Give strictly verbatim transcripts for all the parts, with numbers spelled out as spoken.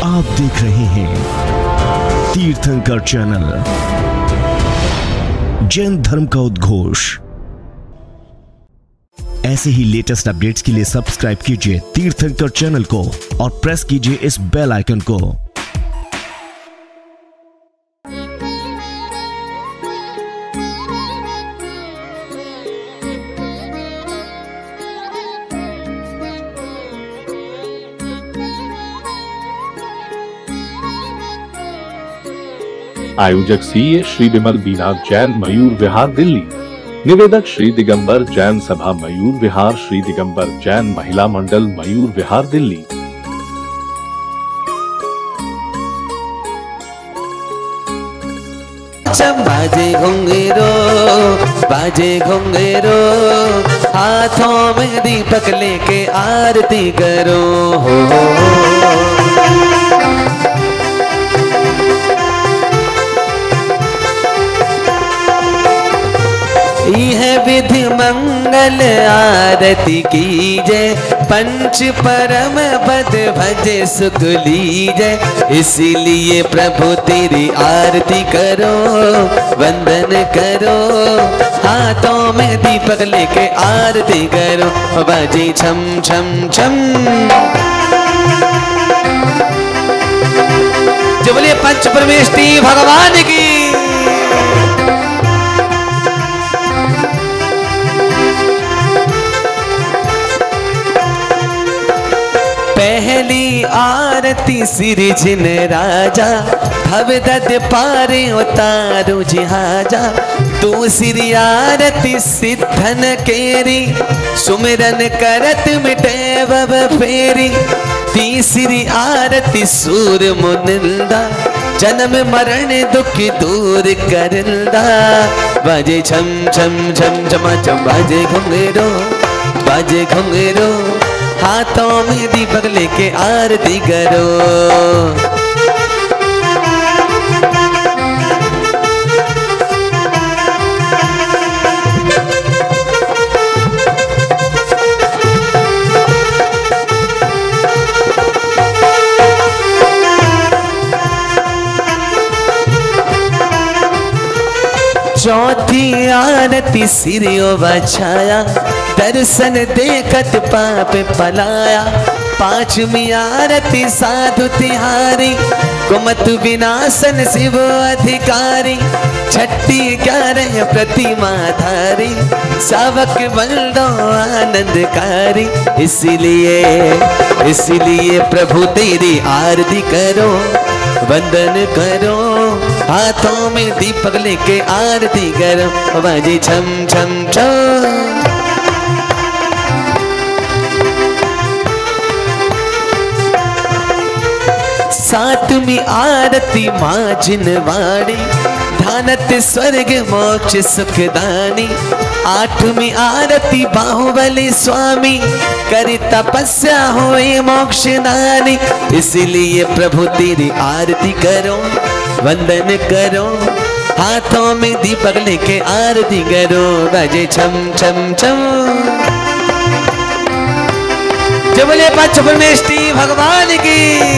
आप देख रहे हैं तीर्थंकर चैनल, जैन धर्म का उद्घोष। ऐसे ही लेटेस्ट अपडेट्स के लिए सब्सक्राइब कीजिए तीर्थंकर चैनल को और प्रेस कीजिए इस बेल आइकन को। आयोजक सीए श्री विमल बीना जैन मयूर विहार दिल्ली। निवेदक श्री दिगंबर जैन सभा मयूर विहार, श्री दिगंबर जैन महिला मंडल मयूर विहार दिल्ली। बाजे घुंघरू बाजे घुंघरू, हाथों में दीपक लेके आरती करो हो। यह विधि मंगल आरती कीजय, पंच परम पद भजे सुख लीजय। इसीलिए प्रभु तेरी आरती करो, वंदन करो, हाथों में दीपक लेके आरती करो। बाजे छम छम छम, जो बोलिए पंच परमेष्टि भगवान की। पहली आरती सिरजिन राजा, भवदद पारे उतारो जिहाजा। दूसरी आरती सिद्धन केरी, सुमिरन करत मिटे बब फेरी। तीसरी आरती सूर मुनिंदा, जन्म मरण दुख दूर करिंदा। बाजे छम छम छम छमा छम, बाजे घुंघरू बाजे घुंघरू, हाथों में दीपक लेके आरती करो। चौथी आरती सिरियो बछाया, दर्शन देखत पाप पलाया। पांचवी आरती साधु तिहारी, कुमत विनाशन शिव अधिकारी। छठी ग्यारह प्रतिमा धारी, सावक बंदो आनंदकारी। इसलिए इसलिए प्रभु तेरी आरती करो, वंदन करो, हाथों में दीपक लेके आरती करो। बाजे छम छम छम, सातवीं आरती माँ जिनवाणी, ध्यानत स्वर्ग मोक्ष सुखदानी। आठवीं आरती बाहुबली स्वामी, करी तपस्या होए मोक्षदानी। इसलिए प्रभु तेरी आरती करो, वंदन करो, हाथों में दीपक लेके आरती करो। बाजे छम छम छम, जो बोले पंच परमेष्टि भगवान की।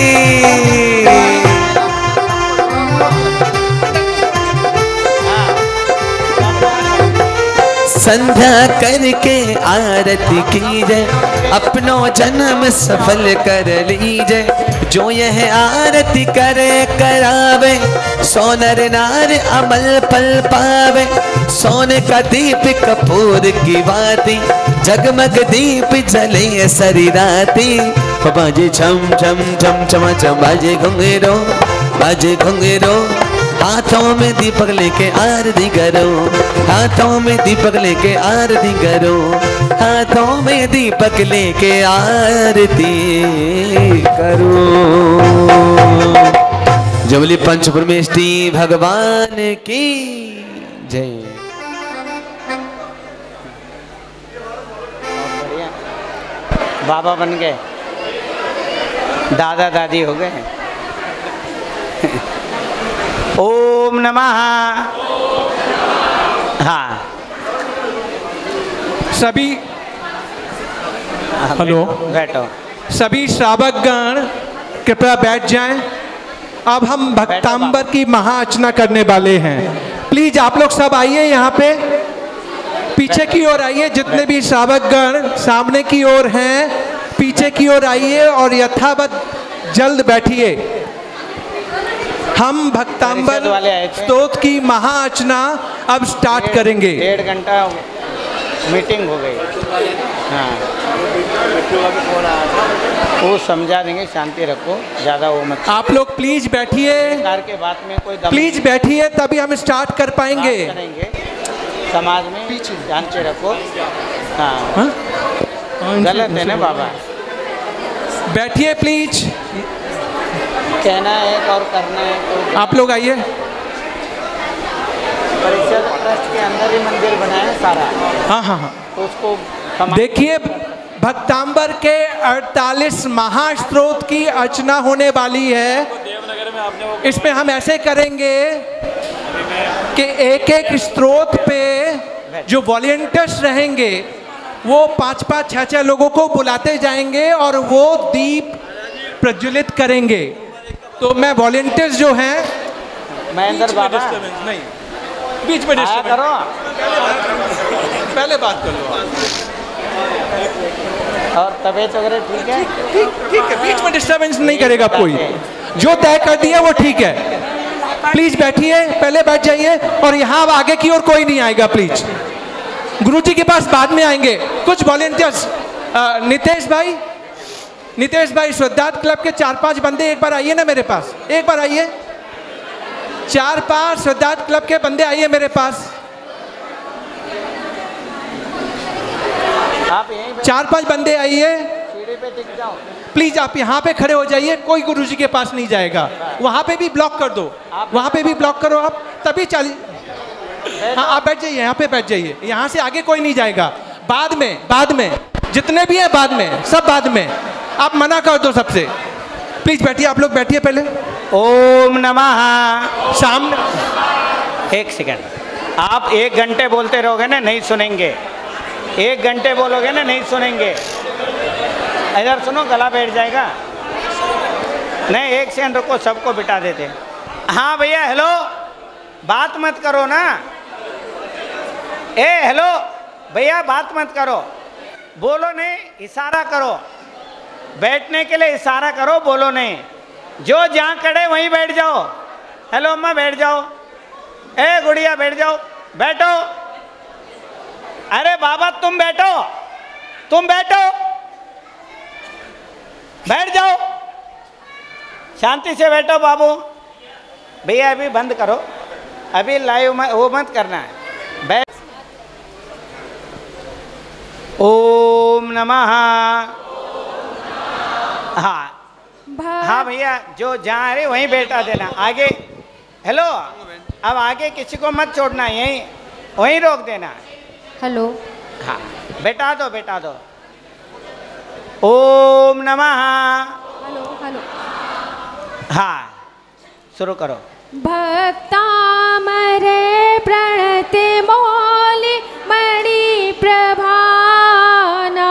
संध्या करके आरती कीजय, अपनो जन्म सफल कर लीजय। जो यह आरती करे करावे, सोनर नार अमल पल पावे। सोने का दीप कपूर की बाती, जगमग दीप जले सरी राती। बाजे छम छम छम छमा छम, बाजे घुंघरू बाजे घुंघरू, हाथों में दीपक लेके आरती करो। हाथों में दीपक लेके आरती करो, हाथों में दीपक लेके आरती करो। जबली पंच परमेष्टि भगवान की जय। बाबा बन गए, दादा दादी हो गए। ओम नमः। हाँ, सभी हेलो बैठो। सभी श्रावकगण कृपया बैठ जाएं। अब हम भक्तांबर की महाअर्चना करने वाले हैं। प्लीज आप लोग सब आइए यहाँ पे, पीछे की ओर आइए। जितने भी श्रावकगण सामने की ओर हैं, पीछे की ओर आइए और यथावत जल्द बैठिए। हम भक्तांबर स्तोत्र की महाअर्चना अब स्टार्ट करेंगे। डेढ़ घंटा मीटिंग हो गई। हाँ, वो समझा देंगे, शांति रखो, ज़्यादा वो मत। आप लोग प्लीज बैठिए, के बात में कोई प्लीज बैठिए, तभी हम स्टार्ट कर पाएंगे। करेंगे समाज में, पीछे शांति रखो। हाँ, हाँ? गलत है ना बाबा। बैठिए प्लीज। कहना है और करना है। आप लोग आइए। परिषद ट्रस्ट के अंदर ही मंदिर बना है सारा। हाँ हाँ हाँ, तो उसको देखिए भक्तांबर के अड़तालीस महास्तोत्र की अर्चना होने वाली है। इसमें हम ऐसे करेंगे कि एक एक स्तोत्र पे जो वॉलंटियर्स रहेंगे वो पांच पांच छह छह लोगों को बुलाते जाएंगे और वो दीप प्रज्वलित करेंगे। तो मैं वॉलंटियर्स जो हैं, महेंद्र बाबा नहीं बीच में डिस्टर्ब करो, पहले बात कर लो। और तबीयत वगैरह ठीक है? ठीक ठीक है, बीच में डिस्टर्बेंस नहीं करेगा कोई। जो तय कर दिया वो ठीक है। प्लीज बैठिए, पहले बैठ जाइए। और यहाँ आगे की ओर कोई नहीं आएगा प्लीज। गुरुजी के पास बाद में आएंगे। कुछ वॉलंटियर्स, नितेश भाई, नितेश भाई श्रद्धार्थ क्लब के चार पांच बंदे एक बार आइए ना मेरे पास, एक बार आइए। चार पांच श्रद्धार्थ क्लब के बंदे आइए मेरे पास। आप यहीं चार पांच बंदे आइए सीढ़ी पे टिक जाओ। प्लीज। आप यहाँ पे खड़े हो जाइए, कोई गुरुजी के पास नहीं जाएगा। वहाँ पे भी ब्लॉक कर दो, वहाँ पे भी ब्लॉक करो आप, तभी चाली। हाँ आप बैठ जाइए, यहाँ पे बैठ जाइए। यहाँ से आगे कोई नहीं जाएगा। बाद में, बाद में जितने भी हैं, बाद में, सब बाद में। आप मना कर दो सबसे। प्लीज बैठिए, आप लोग बैठिए पहले। ओम नमः। सामने एक सेकंड, आप एक घंटे बोलते रहोगे ना, नहीं सुनेंगे। एक घंटे बोलोगे ना, नहीं सुनेंगे। इधर सुनो, गला बैठ जाएगा। नहीं, एक सेकंड रुको, सबको बिठा देते। हाँ भैया, हेलो, बात मत करो ना। ए हेलो भैया, बात मत करो, बोलो नहीं, इशारा करो। बैठने के लिए इशारा करो, बोलो नहीं। जो जहाँ खड़े वहीं बैठ जाओ। हेलो अम्मा, बैठ जाओ। ए गुड़िया, बैठ जाओ, बैठो। अरे बाबा तुम बैठो, तुम बैठो, बैठ जाओ, शांति से बैठो बाबू। भैया अभी बंद करो, अभी लाइव में वो मत करना है। बैठ। ओम नमः। हाँ हाँ भैया, जो जहाँ रहे वहीं बैठा देना। आगे, हेलो, अब आगे किसी को मत छोड़ना, यहीं वहीं रोक देना। हेलो, हाँ बैठा दो, बैठा दो। ओम नमः। Hello hello. हाँ शुरू करो। भक्तामरे प्रणति मौलि मणि प्रभाना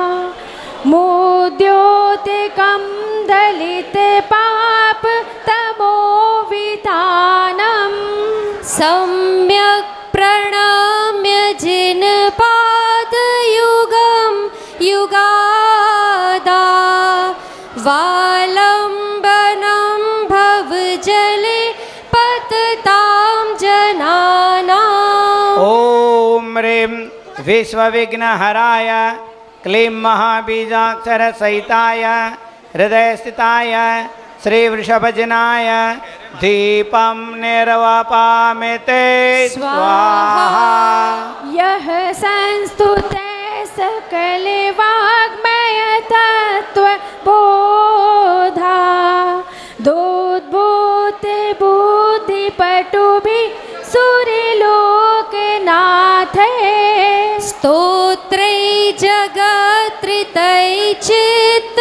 मोद्योतिकं दलित पाप तमो वितानम सम्यक् प्रणम्य जिन पाद युगम युगादा वालंबनम भव जले पतताम जनानाम। ओम ह्रीं विश्वविघ्नहराय क्लीं महाबीजाक्षर सहिताय हृदय स्थिताय श्री वृषभजनाय दीपं निर्वापयामि स्वाहा। यह संस्तुते सकल वाग्मय तत्व बोधा दोद्भूते बुद्धि पटु भी सूर्यलोकनाथे स्तोत्रै जगत्रितै चित्त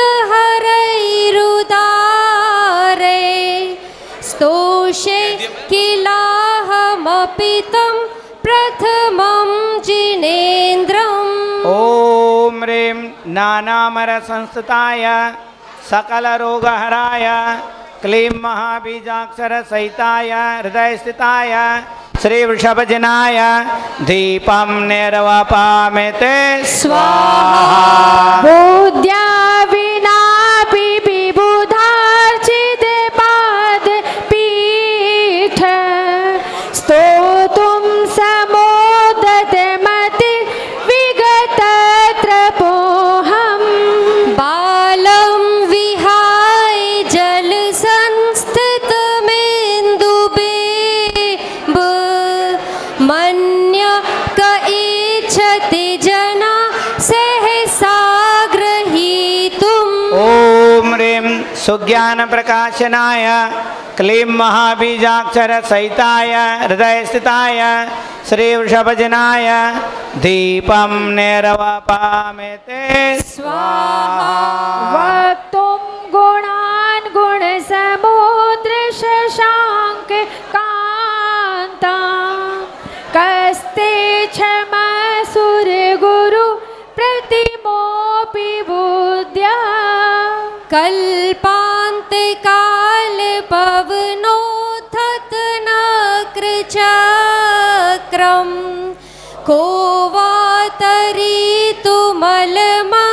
हरैरुदारे स्तोषे किलाहमपि तं प्रथमं जिनेन्द्रम्। ओम ह्रीं नानामर संस्थिताय सकल रोगहराय क्लीं महाबीजाक्षर सहिताय हृदय स्थिताय श्री वृषभजनाय दीपं निर्वापयामि स्वाहा। बुद्ध्या विनापि विबुधार्चित पाद पीठ स्तोतुं समोदत मति विगत त्रपोहम् बालं विहाय जल संस्थित मेन्दुबिम्ब मन्य क इच्छति जना सहसा ग्रहीतुम्। ओम ह्रीं सुज्ञान प्रकाशनाय क्लीं महाबीजाक्षर सहिताय हृदय स्थिताय श्री वृषभजनाय दीपं निर्वापयामि स्वाहा। वक्तुं गुणान् गुणसमुद्र शशाङ्क कान्ता कस्ते क्षमा सुरगुरु प्रतिमोऽपि बुद्ध्या कल्पान्तकाल पवनोत्थत नक्रचक्रं को वा तरीतुमलमा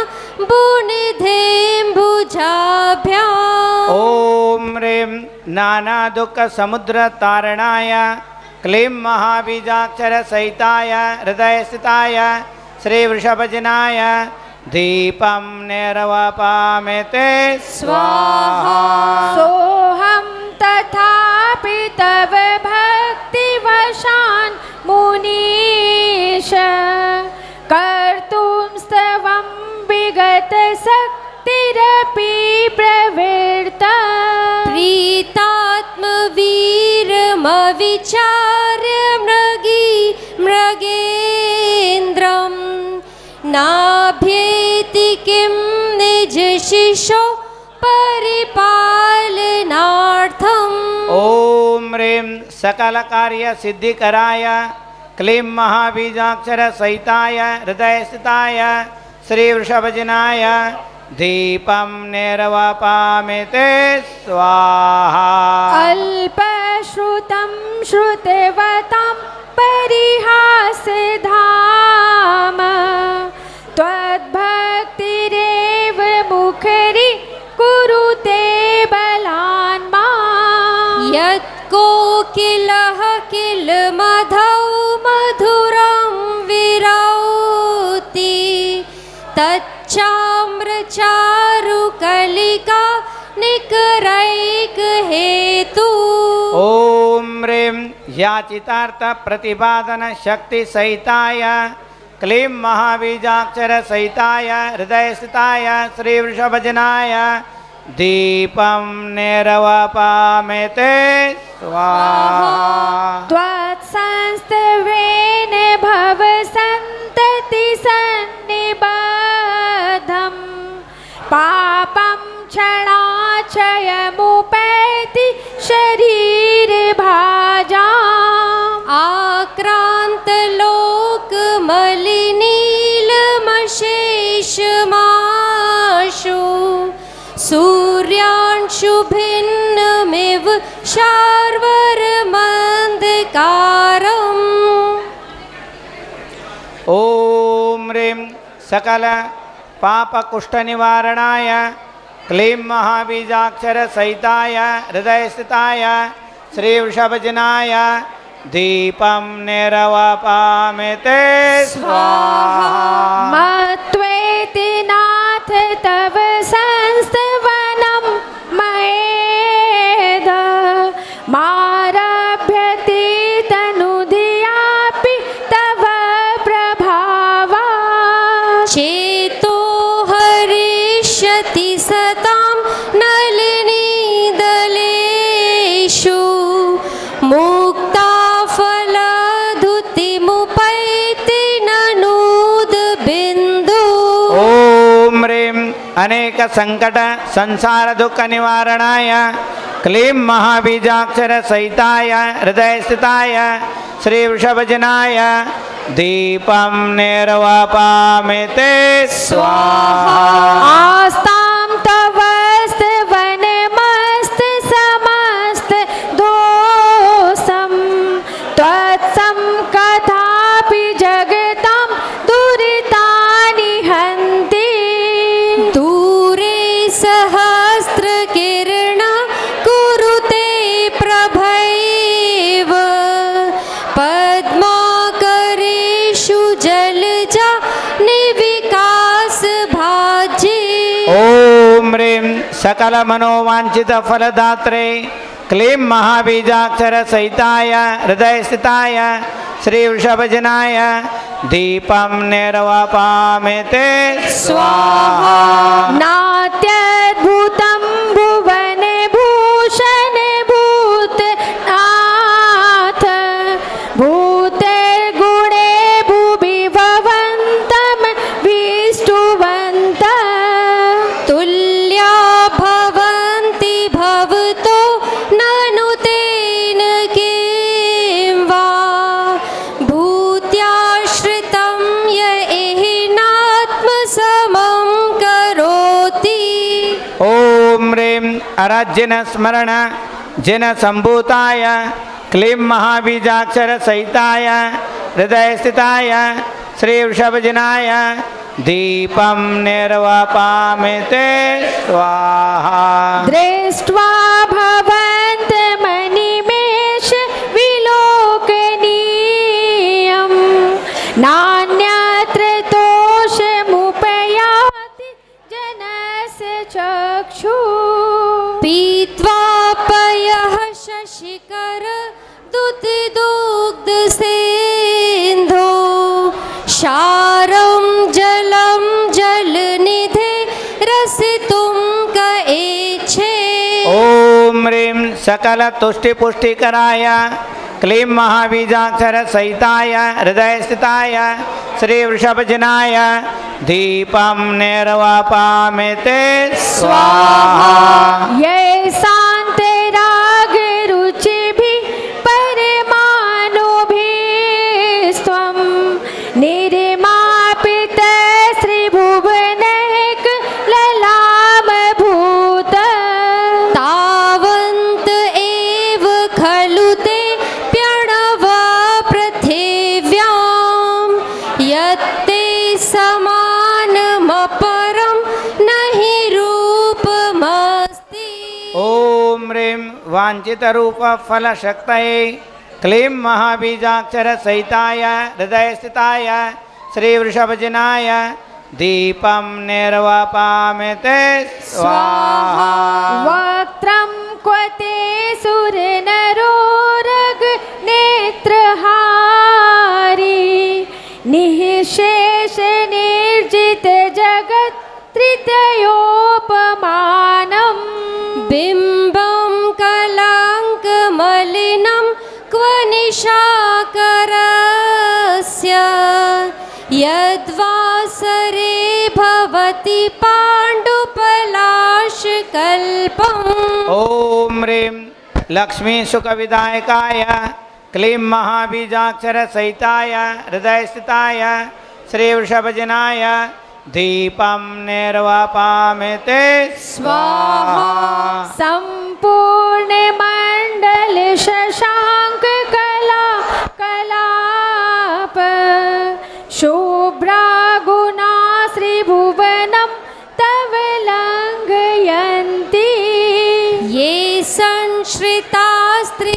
बुनिधेम्बुजाभ्याम्। ओम ह्रीं नाना दुख समुद्र तारणाय क्लीं महाबीजाक्षर सहिताय हृदय स्थिताय श्री वृषभजनाय दीपं निर्वापयामि स्वाहा। सोऽहं तथापि तव भक्तिवशान् मुनीश कर्तुं स्तवं विगत शक्तिरपि प्रवृत्ता प्रीतात्म वीरमविचार्य मृगी मृगेन्द्रं नाभ्येति किं निज शिशो परिपालनार्थम्। ओम ह्रीं सकल कार्य सिद्धिकराय क्लीं महाबीजाक्षर सहिताय हृदय स्थिताय श्री वृषभजनाय दीपं निर्वापयामि स्वाहा। अल्पश्रुतं श्रुतवतं परिहासधाम त्वद्भक्तिरेव मुखरि कुरुते बलान् माम्। यत्कोकिलः किल मधौ मधुरं विरौति तच्चाम्रचारुकलिका निकरैक हेतु। ओम ह्रीं याचितार्थ प्रतिपादन शक्ति सहिताय क्लीं महाबीजाक्षर सहिताय हृदय स्थिताय श्री वृषभजनाय दीपं निर्वापयामि स्वाहा। त्वत्संस्तवेन भवसन्तति सन्निबद्धं पापं क्षणाक्षयमुपैति शरीरभाजाम् आक्रान्तलोकमलिनीलमशेषमाशु सूर्यांशु भिन्नमिव शार्वर्मन्धकारम्। ओम ह्रीं सकल पाप कुष्ठ निवारणाय क्लीं महाबीजाक्षर सहिताय हृदय स्थिताय श्री वृषभजनाय दीपं निर्वापयामि स्वाहा। मत्वेति नाथ तव संस्तवनं मयेद मारभ्यते तनुधियापि तव प्रभावा चेतो हरिष्यति सतां नलिनीदलेषु मुक्ता फलधुतिमुपैति ननूद बिन्दु। ओम ह्रीं अनेक संकट संसार दुख निवारणाय क्लीं महाबीजाक्षर सहिताय हृदय स्थिताय श्री वृषभजनाय दीपं निर्वापयामि स्वाहा। आस्तां तव सकल मनोवांछित फलदात्रे क्लीं महाबीजाक्षर सहिताय हृदय स्थिताय श्री वृषभजनाय दीपं निर्वापयामि स्वाहा। नात्यद्भुतं भुवन भूषण भूतनाथ भूतेर्गुणे भुवि भवन्तं विष्णुवन्त तुल्या भवन्ति भवतो ननु तेन किं वा भूत्याश्रितं य एहिनात्मसमं करोति। ओम ह्रीं अराज्यन स्मरण जिन संभूताय क्लीं महाबीजाक्षर सहिताय हृदय स्थिताय श्री वृषभजनाय दीपं निर्वापयामि स्वाहा। दृष्ट्वा भवन्तमनिमेष विलोकनीयं नान्यत्र तोषमुपयाति जनस्य चक्षु पीत्वा पयः शशिकर दुग्धसिन्धो क्षारं जलं जलनिधे रसितुं क इच्छे। ओम ह्रीं सकल तुष्टि पुष्टिकराय क्लीं महाबीजाक्षर सहिताय हृदय स्थिताय श्री वृषभजनाय दीपं निर्वापयामि स्वाहा। ये शान्तराग रुचिभिः परमाणुभिस्त्वं निर्मापित श्रीभुवनैक ललामभूत तावन्त एव खलु ते प्रणव पृथिव्यां यत्ते समानमपरं नहि रूपमस्ति। ओम ह्रीं वांछित रूप फल शक्तये क्लीं महाबीजाक्षर सहिताय हृदय स्थिताय श्री वृषभजनाय दीपं निर्वापयामि स्वाहा। वक्त्रं क्वते सुरनरोरग नेत्रहारी निःशेष निर्जित जगत् तृतीयोपमानं बिम्बं कलङ्कमलिनं क्व निशाकरस्य यद्वासरे भवति पाण्डुपलाशकल्पम्। ओम ह्रीं लक्ष्मी सुखविदायकाय क्लीं महाबीजाक्षर सहिताय हृदय स्थिताय श्री वृषभजनाय दीपं निर्वापयामि स्वाहा। संपूर्ण मंडल शशांक कला कलाप शुभ्रा गुणा श्रीभुवनं तव लंघयन्ति ये संश्रितास्त्रि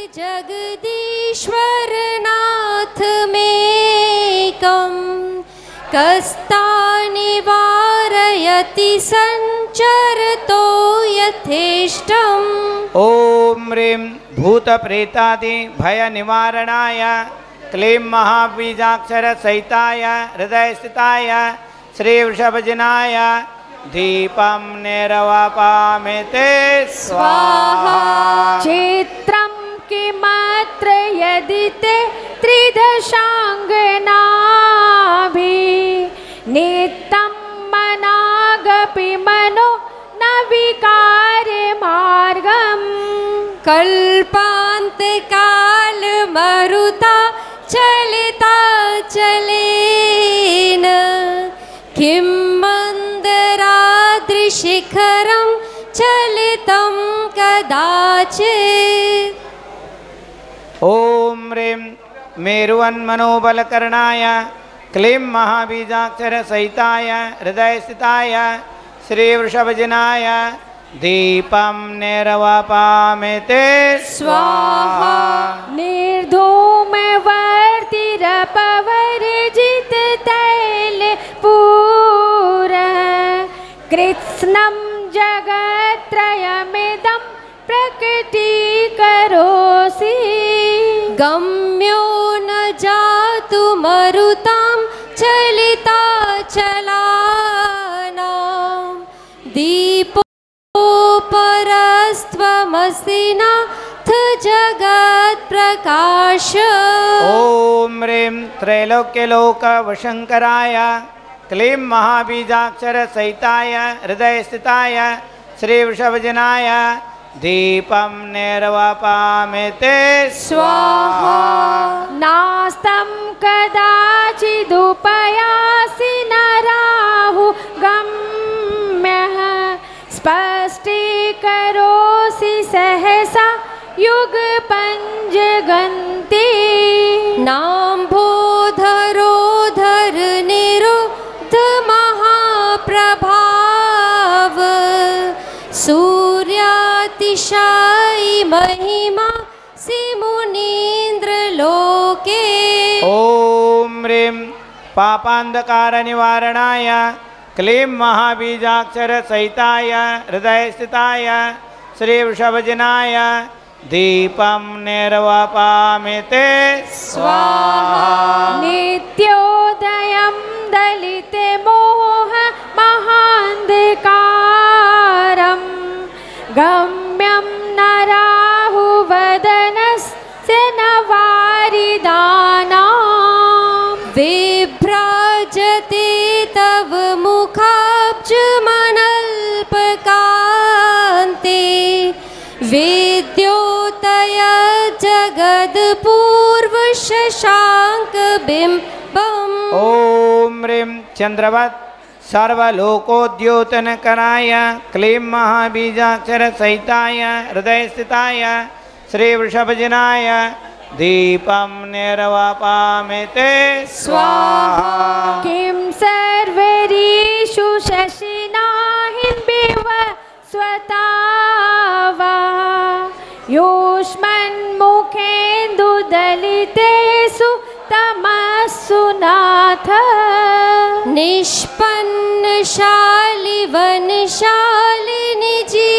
जगदीश्वरनाथ मेकम् कस्तानि वारयति संचरतो यथेष्टम्। ओम ह्रीं भूत प्रेतादि भय निवारणाय क्लीं महाबीजाक्षर सहिताय हृदय स्थिताय श्री वृषभजनाय दीपं निर्वापयामि स्वाहा। चित्रं किमत्र यदि ते त्रिदशाङ्गनाभि नित्यं मनागपि मनो न विकारे मार्गं कल्पान्तकाल मरुता चलिता चलेन किं मन्दराद्रिशिखरं चलितं कदाचित्। ओम ह्रीं मेरुवन्मनोबलकर्णाय क्लीं महाबीजाक्षर सहिताय हृदय स्थिताय श्री वृषभजनाय दीपं निर्वापयामि स्वाहा। निर्धूमवर्तिरपवर्जित तैलपूर कृत्स्नं जगत्र प्रकटीकरोसि गम्यो न जातु मरुतां चलिता चलानां दीपोपरस्त्वमसि नाथ जगत् प्रकाश। ओम ह्रीं त्रैलोक्यलोकवशंकराय क्लीं महाबीजाक्षर सहिताय हृदय स्थिताय श्री वृषभजनाय दीपं निर्वापयामि स्वाहा। नास्तं कदाचिदुपयासि न राहु गम्यः स्पष्टीकरोसि सहसा युगपञ्जगन्ति नाम्भोधरोधर निरुद्ध महाप्रभाव सूर्यातिशायि महिमा सिमुनीन्द्र लोके। ओम ह्रीं पापांधकार निवारणाय क्लीं महाबीजाक्षर सहिताय हृदय स्थिताय श्री वृषभजनाय दीपं निर्वापयामि स्वाहा। नित्योदयं दलिते मोह महान्धकारं गम्यं न राहु वदनस्य न वारिदानां विभ्राजते तव मुखाब्जमनल्पकान्ते विद्योतय जगद्पूर्व शशांक बिंबम्। ओम ह्रीं चंद्रवत् सर्वलोकोद्योतनकराय क्लीं महाबीजाक्षर सहिताय हृदय स्थिताय श्री वृषभजनाय दीपं निर्वापयामि स्वाहा। किं सर्वरीषु शशिनाहिन्बिव स्वतावा योष्मन्मुखेन्दुदलितेषु तमस्सु नाथ निष्पन्नशालि वनशालिनि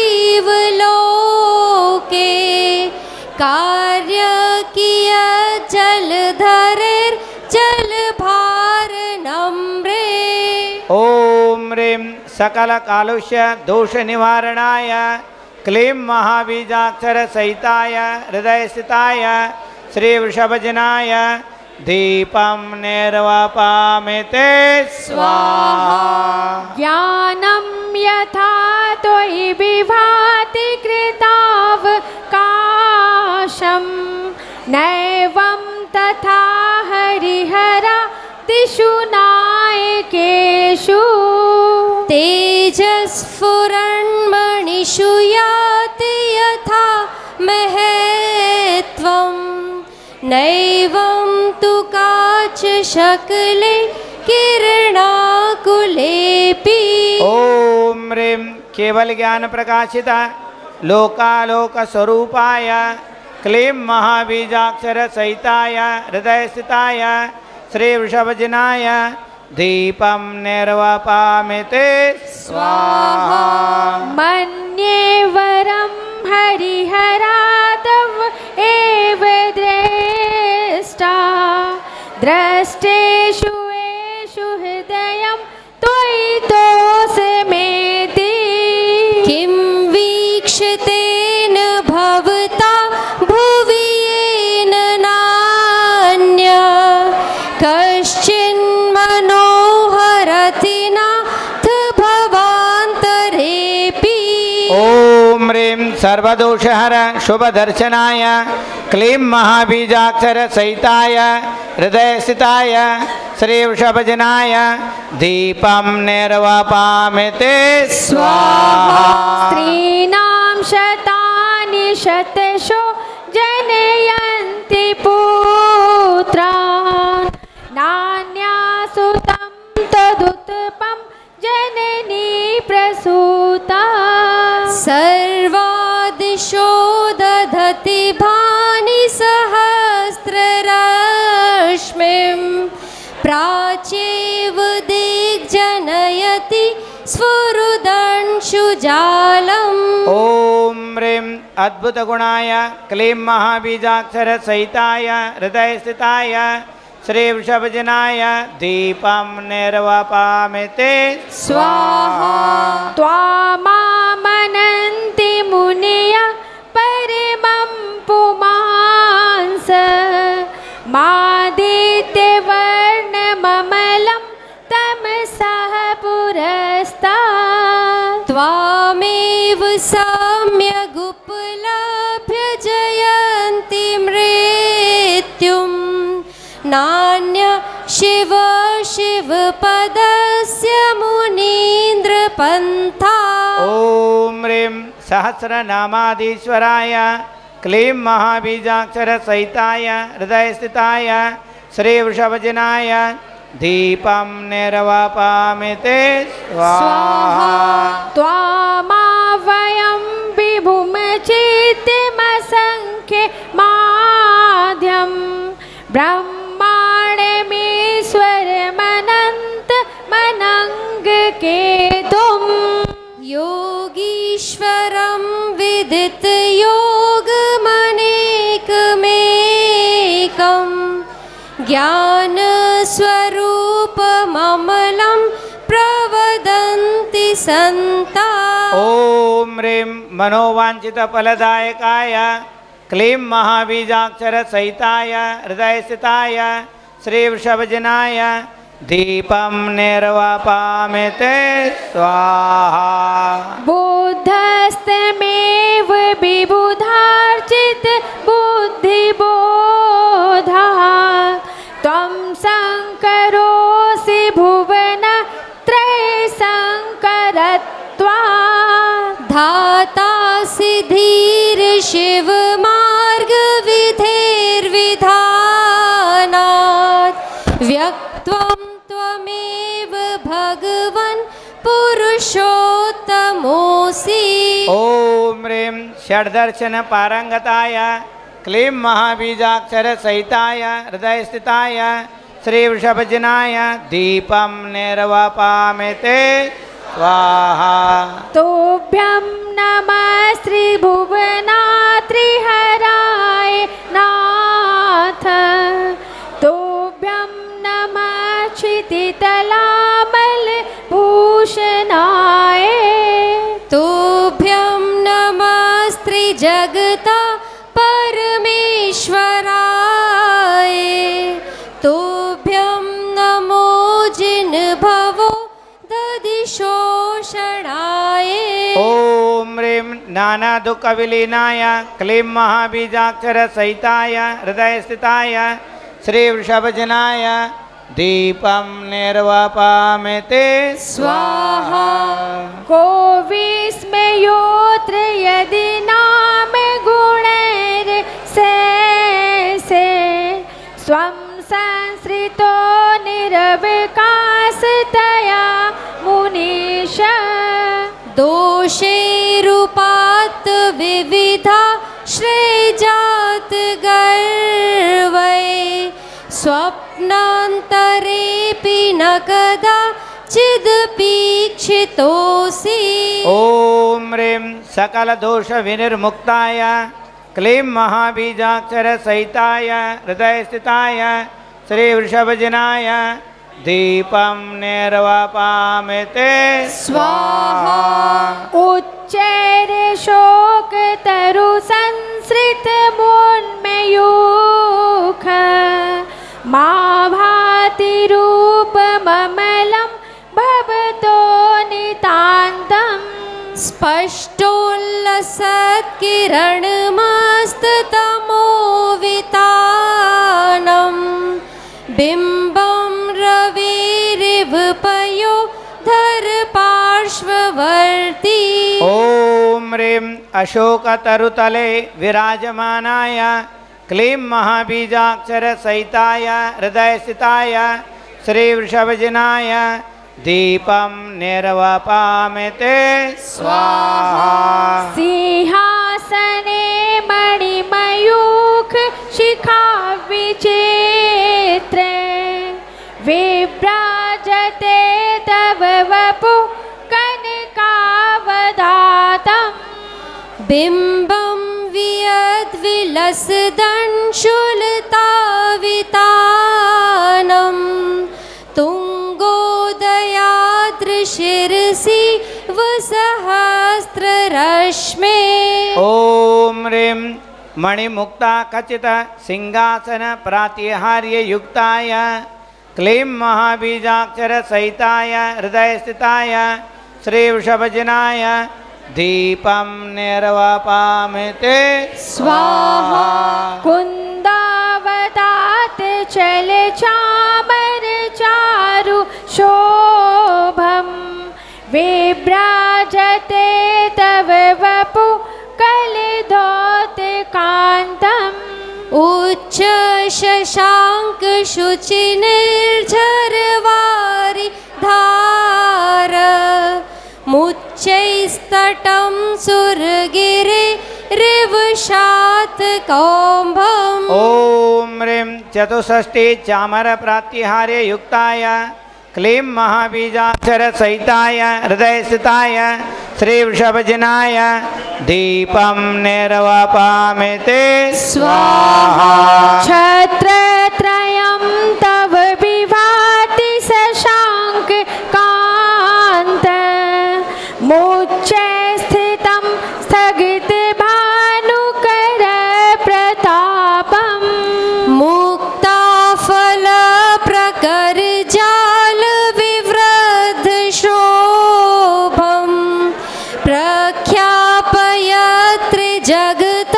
जीवलोके कार्य किया जलधरेर्जलभार नम्रे। ओम ह्रीं सकल कालुष्य दोष निवारणाय क्लीं महाबीजाक्षर सहिताय हृदय स्थिताय श्री वृषभजनाय दीपं निर्वापयामि स्वाहा। ज्ञानं यथा त्वयि विभाति कृतावकाशं नैवं तथा हरिहरादिषु नायकेषु तेजस्फुरन्मणिषु याति यथा महत्त्वं नैवं तु काच शकले किरणाकुलेपि। ओम ह्रीं केवल ज्ञान प्रकाशित लोकालोक स्वरूपाय क्लीं महाबीजाक्षर सहिताय हृदय स्थिताय श्री वृषभजनाय दीपं निर्वापयामि स्वाहा। मन्ये वरं हरिहरादव एव द्रष्टा द्रष्टेषु एषु हृदयं त्वयि तोषमेति किं वीक्षतेन भवता भुवि येन नान्य कश्चिन्मनोहरति नाथ भवान्तरेऽपि। ओम ह्रीं सर्वदोषहर शुभदर्शनाय क्लीं महाबीजाक्षर सहिताय हृदय स्थिताय श्री वृषभजनाय दीपं निर्वापयामि स्वाहा। स्त्रीणां शतानि शतशो जनयन्ति पुत्रान् नान्यासुतं तदुत्पं जननी प्रसूता सर्वादिशो दधति भानि सहस्ररश्मिं प्राचेव दिग्जनयति स्फुरदंशुजालम्। ओम ह्रीं अद्भुत गुणाय क्लीं महाबीजाक्षर सहिताय हृदय स्थिताय श्री वृषभजनाय दीपं निर्वापयामि स्वाहा। त्वामामनन्ति मुनयः परमं पुमांस मादित्यवर्णममलं तमसः पुरस्तात् त्वामेव सम्यगुपलभ्य जयन्ति मृत्युं नान्य शिव शिव पदस्य मुनीन्द्रपन्था। ॐ ह्रीं सहस्रनामाधीश्वराय क्लीं महाबीजाक्षर सहिताय हृदय स्थिताय श्री वृषभजनाय दीपं निर्वापयामि स्वाहा। त्वामावयं विभुमचित्तमसङ्ख्ये माध्यं ब्रह्माण्डमीश्वरमनन्तमनङ्गकेतुम् योगीश्वरं विदितयोगमनेकमेकं ज्ञानस्वरूपममलं प्रवदन्ति सन्ता। ॐ ह्रीं मनोवाञ्छितफलदायकाय क्लीं महाबीजाक्षर सहिताय हृदय स्थिताय श्री वृषभजनाय दीपं निर्वापयामि स्वाहा। बुद्धस्तमेव विबुधार्चित बुद्धिबोधः त्वं शङ्करोऽसि भुवनत्रयशङ्करत्वात् धातासि धीर शिव मार्ग विधेर्विधानात् व्यक्त्वं त्वमेव भगवन् पुरुषोत्तमोऽसि। ॐ ह्रीं षड्दर्शन पारंगताय क्लीं महाबीजाक्षर सहिताय हृदय स्थिताय श्री वृषभजनाय दीपं निर्वापयामि स्वाहा। तोभ्यं नमः श्रीभुवनात्रिहराय नाथ तोभ्यं नमः क्षितितलामलभूषणाय तोभ्यं नमस्त्रिजगता परमेश्वराय तोभ्यं नमो जिनभवो दधिशोषणाय। ॐ ह्रीं नानादुःखविलीनाय क्लीं महाबीजाक्षर सहिताय हृदय स्थिताय श्री वृषभजनाय दीपं निर्वापयामि स्वाहा। को विस्मयोऽत्र यदि नाम गुणैर्शेषे स्वं संसृतो निरवकाशतया मुनीश दोषैरुपात्त विविधा श्रेजात गर्वै स्वप्नान्तरेऽपि न कदाचिदपीक्षितोऽसि। ॐ ह्रीं सकलदोषविनिर्मुक्ताय क्लीं महाबीजाक्षर सहिताय हृदय स्थिताय श्री वृषभजनाय दीपं निर्वापयामि स्वाहा। उच्चैरे शोकतरु संसृत मोन्मयूख मा भाति रूपममलं भवतो नितान्तम् स्पष्टोल्लसत्किरणमस्ततमोवितानं बिम्बं रविरिव पयोधर पार्श्ववर्ती। ॐ ह्रीं अशोकतरुतले विराजमानाय क्लीं महाबीजाक्षर सहिताय हृदय स्थिताय श्री वृषभजनाय दीपं निर्वापयामि स्वाहा। सिंहासने मणिमयूख शिखा विचित्रे विभ्राजते तव वपुः कनकावदातं बिम्बं वियद्विलसदंशुलतावितानं तुङ्गोदयादृशिरसि वसहस्ररश्मे। ओम ह्रीं मणिमुक्ता खचित सिंहासन प्रातिहार्य युक्ताय क्लीं महाबीजाक्षर सहिताय हृदय स्थिताय श्री वृषभजनाय दीपं निर्वापयामि स्वाहा। कुन्दावतात् चल चामर चारु शोभं विभ्राजते तव वपु कलिधौतकान्तम् उच्च शशांक शुचि निर्झरवारि धार मुच्चैस्तटं सुरगिरे रिवशात् कौम्भम्। ओम ह्रीं चतुष्षष्टि चामर प्रातिहार्य युक्ताय क्लीं महाबीजाक्षर सहिताय हृदय स्थिताय श्री वृषभजनाय दीपं निर्वापयामि स्वाहा। छत्रत्रयं तव विभाति शशांक कांत मुच्चे स्थितं स्थगित भानुकर प्रतापं मुक्ताफल प्रकर जाल विवृद्ध शोभं प्रख्यापयत्र जगत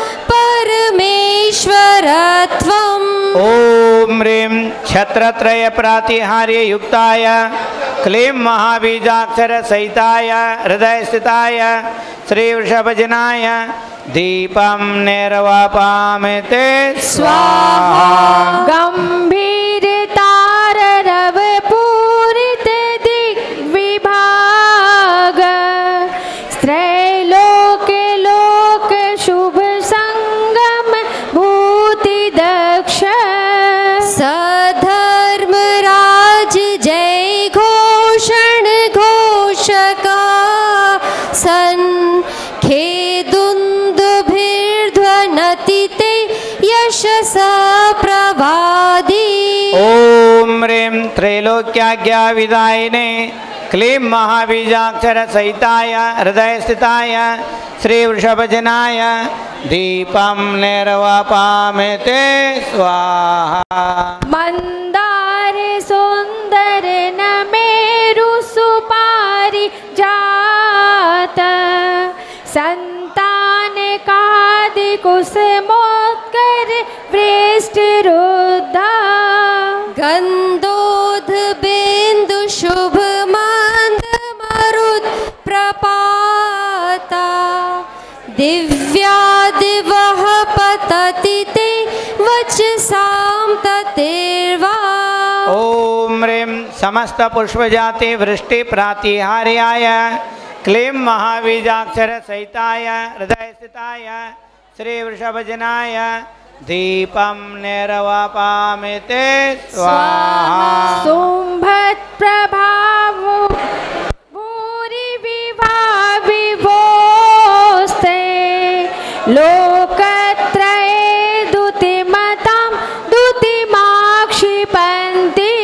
परमेश्वरत्वम्। ओम ह्रीं छत्रत्रय प्रातिहार्य युक्ताय क्लीं महाबीजाक्षर सहिताय हृदय स्थिताय श्री वृषभजनाय दीपं निर्वापयामि स्वाहा। गंभीर ताररव पूरित दिग्विभाग त्रैलोक लोक शुभ संगम भूति दक्ष सधर्म राज जय घोषण घोषका सन खेदुन्दुभिर्ध्वनतिते यशसा प्रवादी। ओम ह्रीं त्रैलोक्याज्ञा विदायिने क्लीं महाबीजाक्षर सहिताय हृदय स्थिताय श्री वृषभजनाय दीपं निर्वापयामि स्वाहा। मंदार सुंदर नमेरु सुपारी जात संतान कादि कुसुमोत्कर वृष्ट रुद्धा गंधोध बिंदु शुभ मंद मरुत प्रपाता दिव्यादिवः पतति ते वचसां ततिर्वा। ओम ह्रीं समस्त पुष्पजाति वृष्टि प्रातिहार्याय क्लीं महाबीजाक्षर सहिताय हृदय स्थिताय श्री वृषभजनाय दीपं निर्वापयामि स्वाहा। शुंभत् प्रभाव भूरि विभाविभोस्ते लोकत्रये दुतिमतां दुतिमाक्षिपन्ति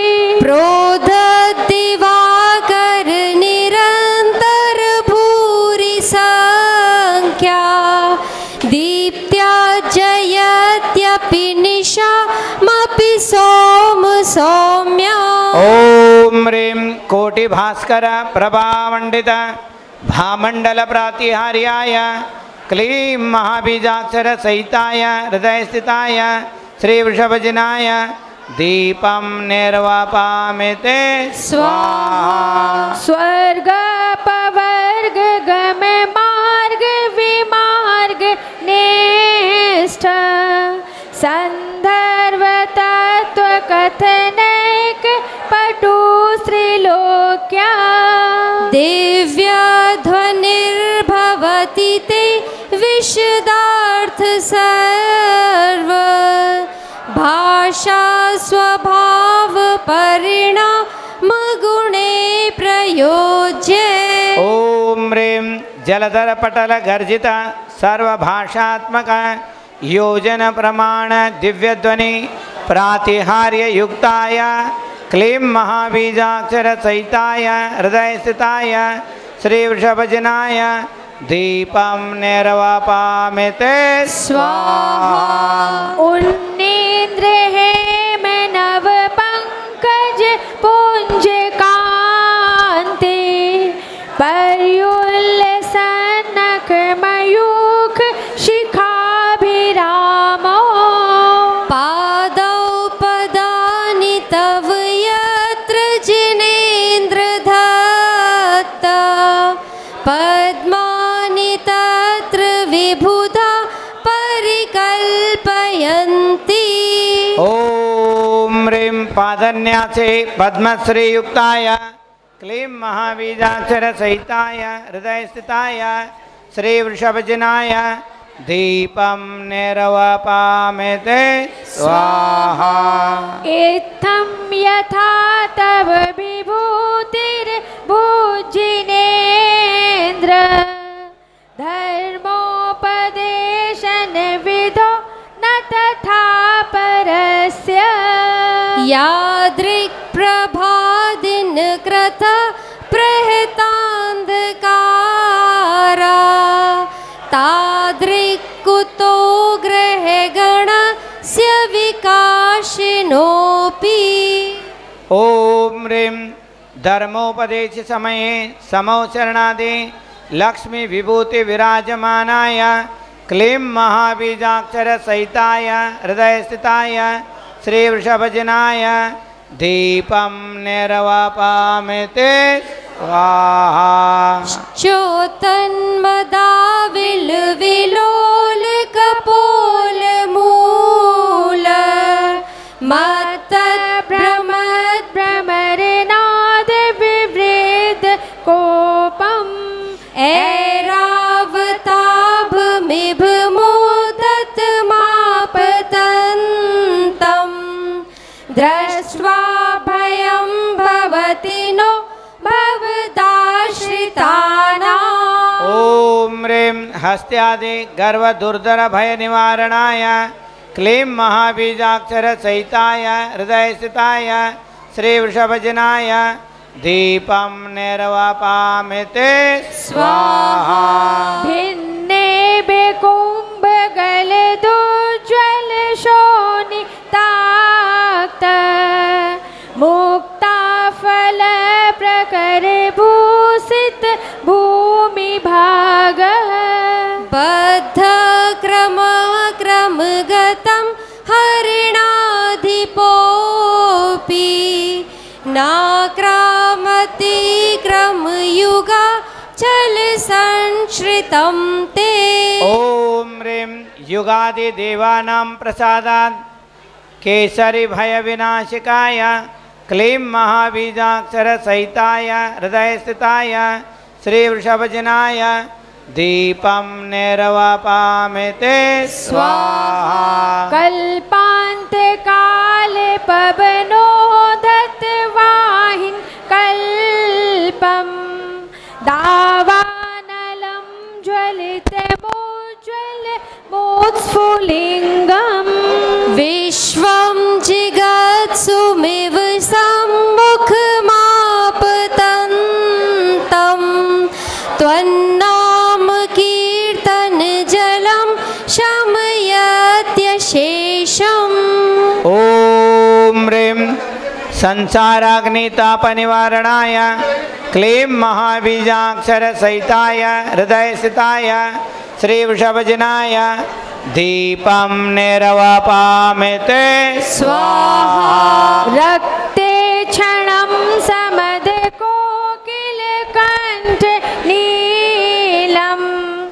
प्रोदद्दिवाकर निरन्तर भूरि संख्या दीप्त्या जयत्यपि निशामपि सोम सौम्या। ओम ह्रीं कोटि भास्कर प्रभामंडित भामंडल प्रातिहार्याय क्लीं महाबीजाक्षर सहिताय हृदय स्थिताय श्री वृषभजनाय दीपं निर्वापयामि स्वाहा। स्वर्ग पवर्ग गम मार्ग विमार्ग निष्ठ संदर्भ तत्व कथनैक पटु श्रीलोक्या दिव्य ध्वनिर्भवति ते विशदार्थ सर्व भाषा स्वभाव परिणाम गुणे प्रयोज्य। ओम ह्रीं जलधर पटल गर्जित सर्वभाषात्मक योजन प्रमाण दिव्य ध्वनि प्रातिहार्य युक्ताय क्लीं महाबीजाक्षर सहिताय हृदय स्थिताय श्री वृषभजनाय दीपं निर्वापामिते स्वाहा। उन्नेन्द्र है मैं नव पंकज पुंज कांति पर्युल्लसनक मयूख शिखाभिरामो पादौ पदानि तव यत्र जिनेन्द्र दत्त पद्मानि तत्र विबुधा परिकल्पयन्ति। ओम ह्रीं पादन्यासे पद्मश्री युक्ताय क्लीं महाबीजाक्षर सहिताय हृदय स्थिताय श्री वृषभजनाय दीपं निर्वापामिते स्वाहा। इत्थं यथा तव विभूतिर्भुजिनेन्द्र धर्मोपदेशन विधो न तथा परस्य यादृक् प्रभादिन कृत प्रहतान्धकारा तादृक् कुतो ग्रहगणस्य विकाशिनोऽपि। ओम ह्रीं धर्मोपदेश समये समौचरणादि लक्ष्मी विभूति विराजमानाय क्लीं महाबीजाक्षर सहिताय हृदय स्थिताय श्री वृषभजनाय दीपं निर्वापामिते स्वाहा। चोतन्मदाविल विलोल कपोल मूल मत्त भ्रमद भ्रमरनाद विवृद्ध कोपम् ऐरावताभ मिभमोदत मापतन्तम् दृष्ट्वा भयं भवति नो भवदाश्रितानाम्। ओम ह्रीं हस्त्यादि गर्व दुर्धर भय निवारणाय क्लीं महाबीजाक्षर सहिताय हृदय स्थिताय श्री वृषभजनाय दीपं निर्वापामिते स्वाहा। भिन्ने बेकुंभ गलदोज्ज्वल शोणिताक्त मुक्ता फल प्रकर भूषित भूमि भाग बद्ध क्रम क्रमगतं हरिणाधिपोऽपि नाक्रामति क्रमयुगा चल संश्रितं ते। ओम ह्रीं युगादि देवानां प्रसादात् केसरी भय विनाशिकाय क्लीं महाबीजाक्षर सहिताय हृदय स्थिताय श्री वृषभजनाय दीपं निर्वापामिते स्वाहा। कल्पांत काल पवनोदत वाहिन कल्पम दावानलं ज्वलित मोज्ज्वल मोत्स्फुलिंगम विश्वं जिगत्सुमिव सम्मुखमापतन्तं त्वन्नाम कीर्तन जलं शमयत्यशेषम्। ओम ह्रीं संसाराग्निताप निवारणाय क्लीं महाबीजाक्षर सहिताय हृदय स्थिताय श्री वृषभजनाय दीपं निर्वापामिते स्वाहा। रक्ते क्षणं समद कोकिल कंठ नीलम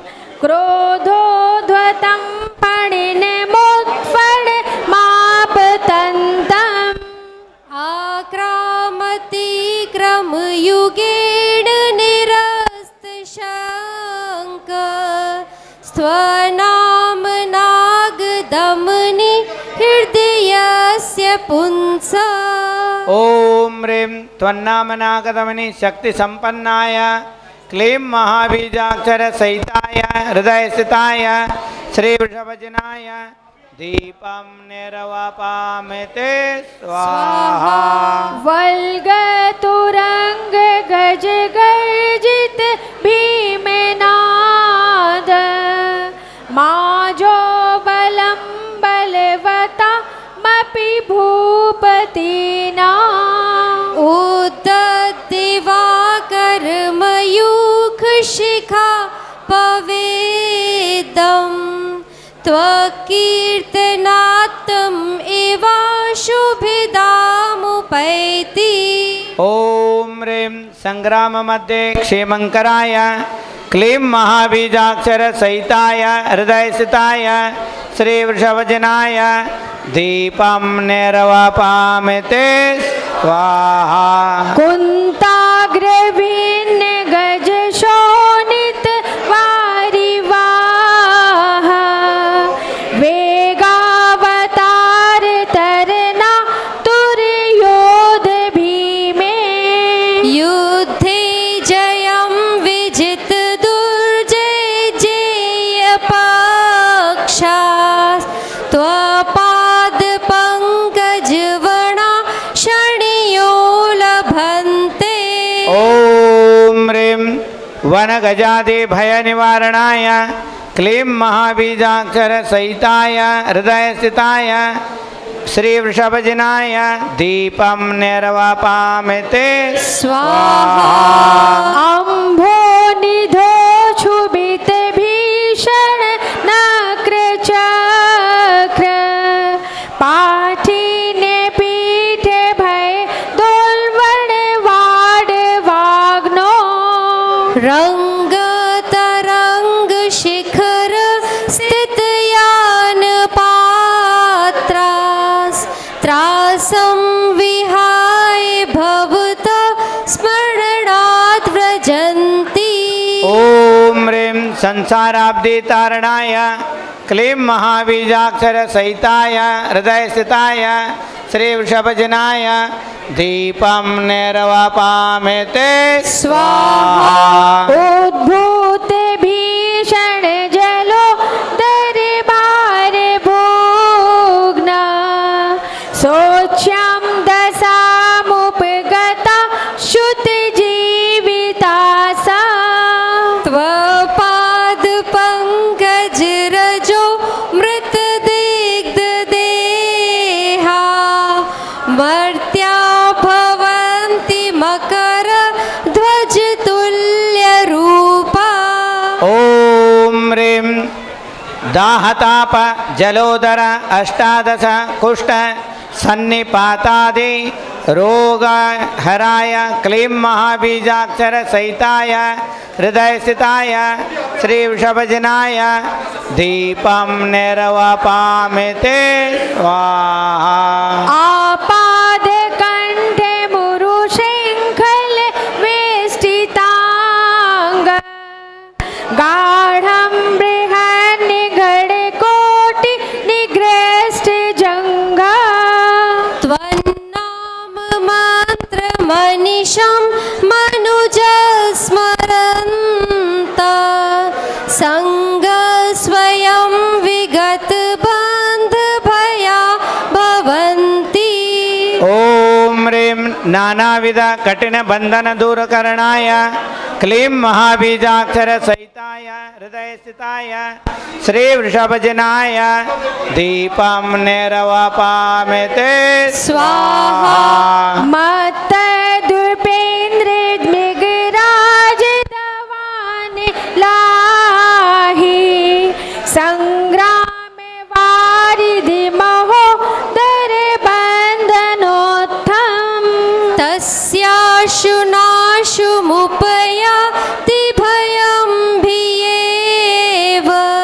क्रोधोद्वतं फणिन मुत्फण मापतन्तम् आक्रामति क्रमयुगेण निरस्त शङ्क स्वनामनागदमनि हृदयस्य पुंस। ओम ह्रीं त्वन्नामनागदमनि शक्ति संपन्नाय क्लीं महाबीजाक्षर सहिताय हृदय स्थिताय श्री वृषभजनाय दीपं निर्वापामिते स्वाहा। वल्गतुरंग गज गर्जित भीमनाद माजो बलं बलवता मपि भूपतिना उद्दिवाकर मयूख शिखा पवेदं त्वकीर्तनात्तम् एवा शुभिदामुपैति। ओम ह्रीं संग्राम मध्ये क्षेमंकराय क्लीं महाबीजाक्षर सहिताय हृदय स्थिताय श्री वृषभजनाय दीपं निर्वापामिते स्वाहा। कुंताग्रभिन्न गज शोणित वारिवाह वेगावतार तरना तुरयोध भीमे युद्धे जयं विजित दुर्जय जेय पक्षास् त्वपाद पंकज वणा शणियो लभन्ते। ओम ह्रीं वन गजादि भय निवारणाय क्लीं महाबीजाक्षर सहिताय हृदय स्थिताय श्री वृषभजनाय दीपं निर्वापामिते स्वाहा। अम्भो निधो क्षुभित भीषण नक्र चक्र पाठिन पीठ भय दोलवण वाड वाग्नो रंग तरंग शिखर स्थित यान पात्रास त्रासं विहाय भवत स्मरणात् व्रजन्ति। ओम ह्रीं संसाराब्धि तारणाय क्लीं महाबीजाक्षर सहिताय हृदय स्थिताय श्री वृषभजनाय दीपं निर्वापामिते स्वाहा। उद्भूत भीषण जलो दरबार भोग्न सोच्यं दशामुपगता शुत जीवितासा त्वपाद पंकज रजो मृत दिग्ध देहा मर्त्या भवन्ति मकर ध्वज तुल्य रूपा। ओम ह्रीं दाहताप जलोदर अष्टादश कुष्ठ सन्निपातादि रोग हराय क्लीं महाबीजाक्षर सहिताय हृदय स्थिताय श्री वृषभजनाय दीपं निर्वापामिते स्वाहा। आपाद कंठ मुरु शृंखल वेष्टितांग गाढ़ं बृहन् गढ़कोटि निग्रस्त जंगा त्वन्नाम मंत्र मनीषं मनुज स्मरन्त संग स्वयं विगत बंध भया भवन्ति। ओम ह्रीं नानाविध कठिन बंधन दूर करणाय क्लीं महाबीजाक्षर सहिताय हृदय स्थिताय श्री वृषभजनाय दीपं निर्वापामिते स्वाहा। मत दुर्पेन्द्र मृगराज दवान लाही संग्राम वारिधि महोदर बंधनोत्थम तस्याशुनाशुमुपयाति भयं भियेव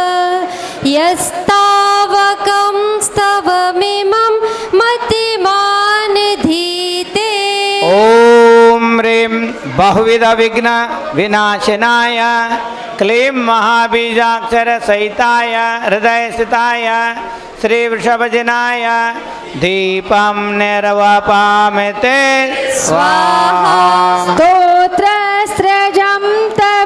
यस्तावकं स्तवमिमं मतिमान् धीते। ओम ह्रीं बहुविध विघ्न विनाशनाय क्लीं महाबीजाक्षर सहिताय हृदय स्थिताय श्री वृषभजनाय दीपं निर्वापामिते स्वाहा। स्तोत्र सृजं तव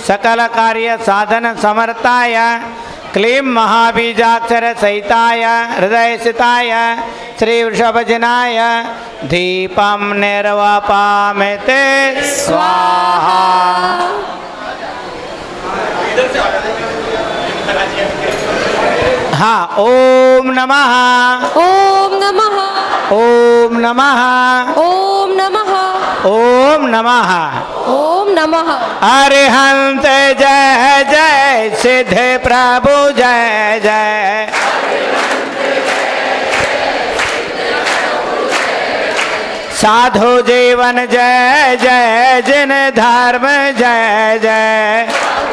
सकल कार्य साधन समर्थाय क्लीं महाबीजाक्षर सहिताय हृदय सिताय श्री वृषभजनाय दीपम निर्वापामिते स्वाहा। हाँ, ओम नमः ओम नमः ओम नमः ओम नमः ओम नमः ओम नमः। अरिहंत जय जय सिद्ध प्रभु जय जय। साधु जीवन जय जय जिन धर्म जय जय।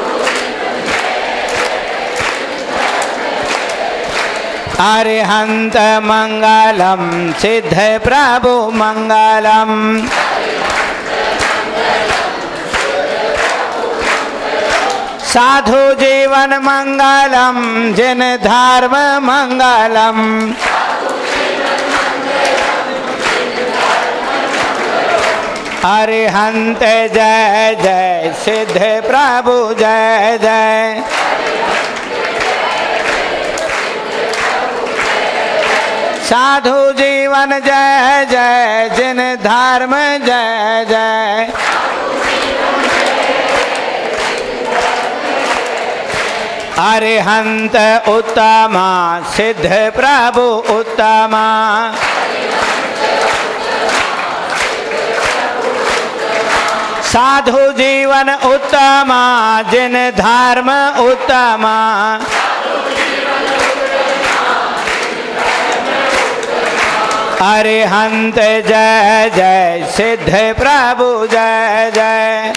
अरिहंत मंगलम सिद्ध प्रभु मंगलम। साधु जीवन मंगलम जिन धर्म मंगलम। अरिहंत जय जय सिद्ध प्रभु जय जय। साधु जीवन जय जय जिन धर्म जय जय। अरिहंत उत्तमा सिद्ध प्रभु उत्तमा। साधु जीवन उत्तमा जिन धर्म उत्तमा। अरिहंत जय जय सिद्ध प्रभु जय जय।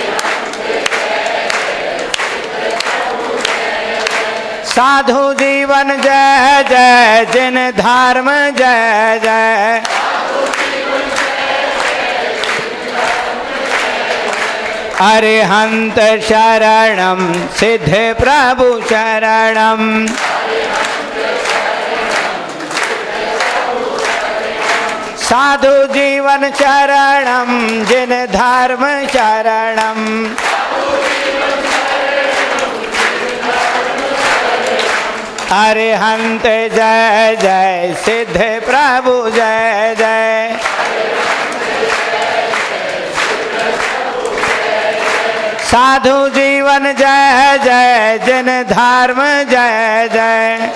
साधु जीवन जय जय जिन धर्म जय जय। अरिहंत शरणम सिद्ध प्रभु शरणम। साधु जीवन शरणम जिन धर्म शरणम। अरिहंत जय जय सिद्ध प्रभु जय जय। साधु जीवन जय जय जिन धर्म जय जय।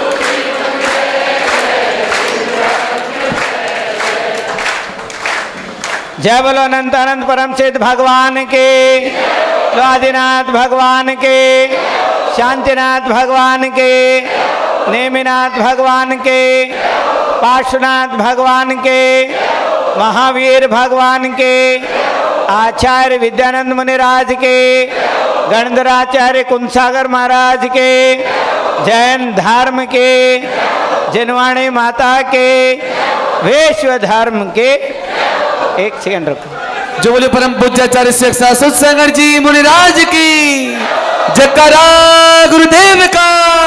जय बोलो अनंत अनंत परम सिद्ध भगवान के, आदिनाथ भगवान के, शांतिनाथ भगवान के, नेमिनाथ भगवान के, पार्श्वनाथ भगवान के, महावीर भगवान के, आचार्य विद्यानंद मुनिराज के, गणधराचार्य कुंसागर महाराज के, जैन धर्म के, जिनवाणी माता के, वैश्व धर्म के। एक सेकंड रुको। जो बोले परम पूज्याचार्य शेख सासुद संगर जी मुनिराज की जयकारा गुरुदेव का।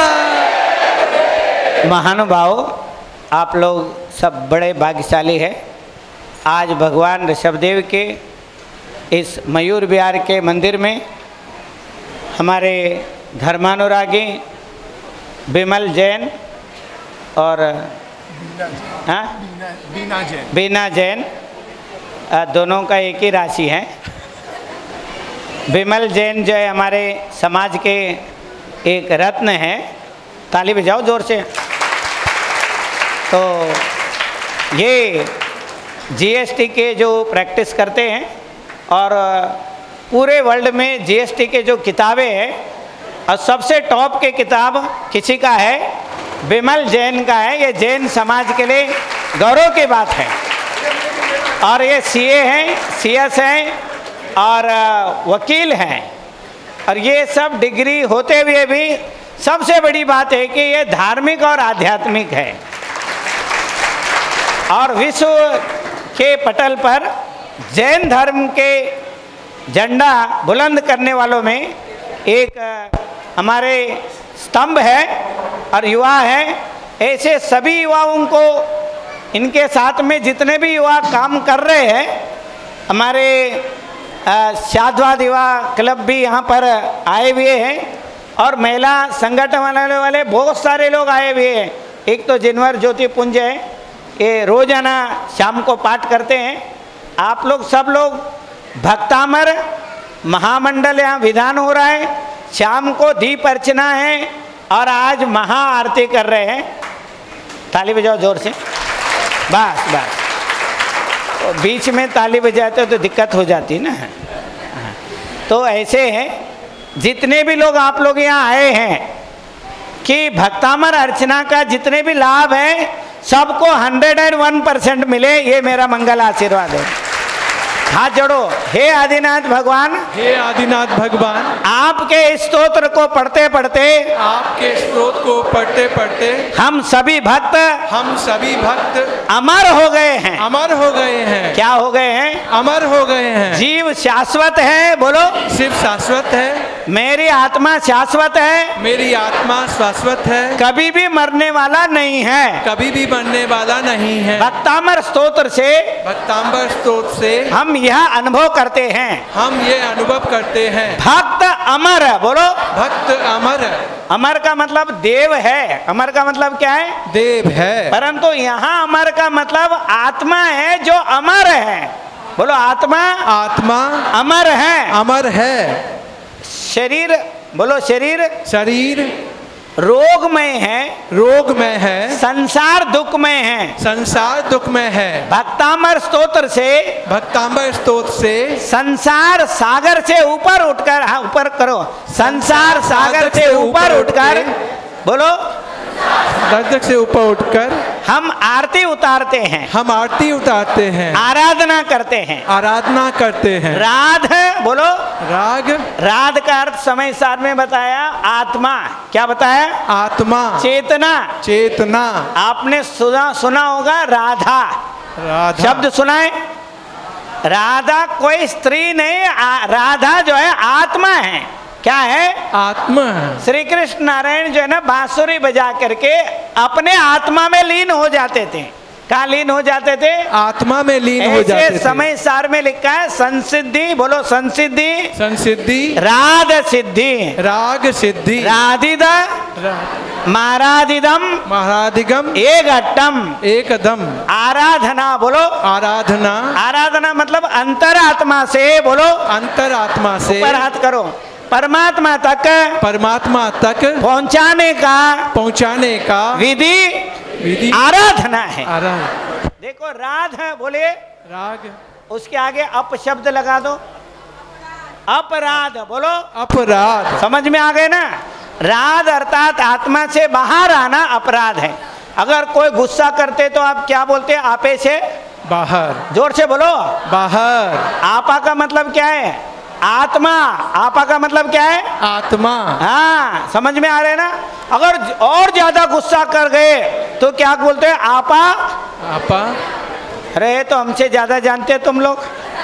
महानुभाव, आप लोग सब बड़े भाग्यशाली हैं। आज भगवान ऋषभदेव के इस मयूर विहार के मंदिर में हमारे धर्मानुरागी विमल जैन और हाँ बीना जैन बीना जैन दोनों का एक ही राशि है। विमल जैन जो है हमारे समाज के एक रत्न हैं। ताली बजाओ जोर से। तो ये जीएसटी के जो प्रैक्टिस करते हैं और पूरे वर्ल्ड में जीएसटी के जो किताबें हैं और सबसे टॉप के किताब किसी का है, विमल जैन का है। ये जैन समाज के लिए गौरव की बात है। और ये सीए हैं, सीएस हैं और वकील हैं। और ये सब डिग्री होते हुए भी सबसे बड़ी बात है कि ये धार्मिक और आध्यात्मिक है। और विश्व के पटल पर जैन धर्म के झंडा बुलंद करने वालों में एक हमारे स्तंभ है और युवा है। ऐसे सभी युवाओं को, इनके साथ में जितने भी युवा काम कर रहे हैं, हमारे साधवा दिवा क्लब भी यहाँ पर आए हुए हैं और महिला संगठन वाले वाले बहुत सारे लोग आए हुए हैं। एक तो जिनवर ज्योति पुंज है, ये रोजाना शाम को पाठ करते हैं। आप लोग सब लोग भक्तामर महामंडल यहाँ विधान हो रहा है, शाम को दीप अर्चना है और आज महा आरती कर रहे हैं। ताली बजाओ जोर से, बस बस। तो बीच में ताली बजाते हो तो दिक्कत हो जाती है ना। तो ऐसे है, जितने भी लोग आप लोग यहाँ आए हैं कि भक्तामर अर्चना का जितने भी लाभ है सबको हंड्रेड एंड वन परसेंट मिले, ये मेरा मंगल आशीर्वाद है। हाथ जोड़ो। हे आदिनाथ भगवान, हे आदिनाथ भगवान, आपके स्तोत्र को पढ़ते पढ़ते आपके स्तोत्र को पढ़ते पढ़ते हम सभी भक्त हम सभी भक्त अमर हो गए हैं। अमर हो गए हैं। क्या हो गए हैं? अमर हो गए हैं। जीव शाश्वत है, बोलो। शिव शाश्वत है। मेरी आत्मा शाश्वत है। मेरी आत्मा शाश्वत है। कभी भी मरने वाला नहीं है। कभी भी मरने वाला नहीं है। भक्तामर स्तोत्र से भक्तांबर स्तोत्र से हम यह अनुभव करते हैं। हम ये अनुभव करते हैं। भक्त अमर, बोलो। भक्त अमर। अमर का मतलब देव है। अमर का मतलब क्या है? देव है। परंतु यहाँ अमर का मतलब आत्मा है जो अमर है। बोलो, आत्मा आत्मा अमर है। अमर है। शरीर, बोलो, शरीर शरीर रोगमय है। रोगमय है। संसार दुखमय है। संसार दुख में है। भक्तामर स्तोत्र से भक्तांबर स्तोत्र से संसार सागर से ऊपर उठकर, हाँ ऊपर करो, संसार सागर से ऊपर उठकर, बोलो, दर्दक से ऊपर उठकर हम आरती उतारते हैं। हम आरती उतारते हैं। आराधना करते हैं। आराधना करते हैं। राध, बोलो। राग। राध का अर्थ समय सार में बताया, आत्मा। क्या बताया? आत्मा, चेतना। चेतना। आपने सुना सुना होगा राधा, राधा शब्द सुना है? राधा कोई स्त्री नहीं, राधा जो है आत्मा है। क्या है? आत्मा। श्री कृष्ण नारायण जो है ना बांसुरी बजा करके अपने आत्मा में लीन हो जाते थे। कहाँ लीन हो जाते थे? आत्मा में लीन हो जाते थे। समय सार में लिखा है संसिद्धि, बोलो, संसिद्धि। संसिद्धि। राग सिद्धि। राग सिद्धि। राधिद महाराधिदम महाराधिगम एक अट्टम एकदम। आराधना, बोलो। आराधना। आराधना मतलब अंतरात्मा से, बोलो, अंतरात्मा से। ऊपर हाथ करो। परमात्मा तक परमात्मा तक पहुंचाने का पहुंचाने का विधि विधि आराधना है। आराधना। देखो, राध है, बोले राग, उसके आगे अप शब्द लगा दो। अपराध, बोलो। अपराध। समझ में आ गए ना? राध अर्थात आत्मा से बाहर आना अपराध है। अगर कोई गुस्सा करते तो आप क्या बोलते? आपे से बाहर। जोर से बोलो, बाहर। आपा का मतलब क्या है? आत्मा। आपा का मतलब क्या है? आत्मा। हाँ, समझ में आ रहे ना? अगर और ज्यादा गुस्सा कर गए तो क्या बोलते हैं? आपा। आपा। अरे तो हमसे ज्यादा जानते तुम लोग।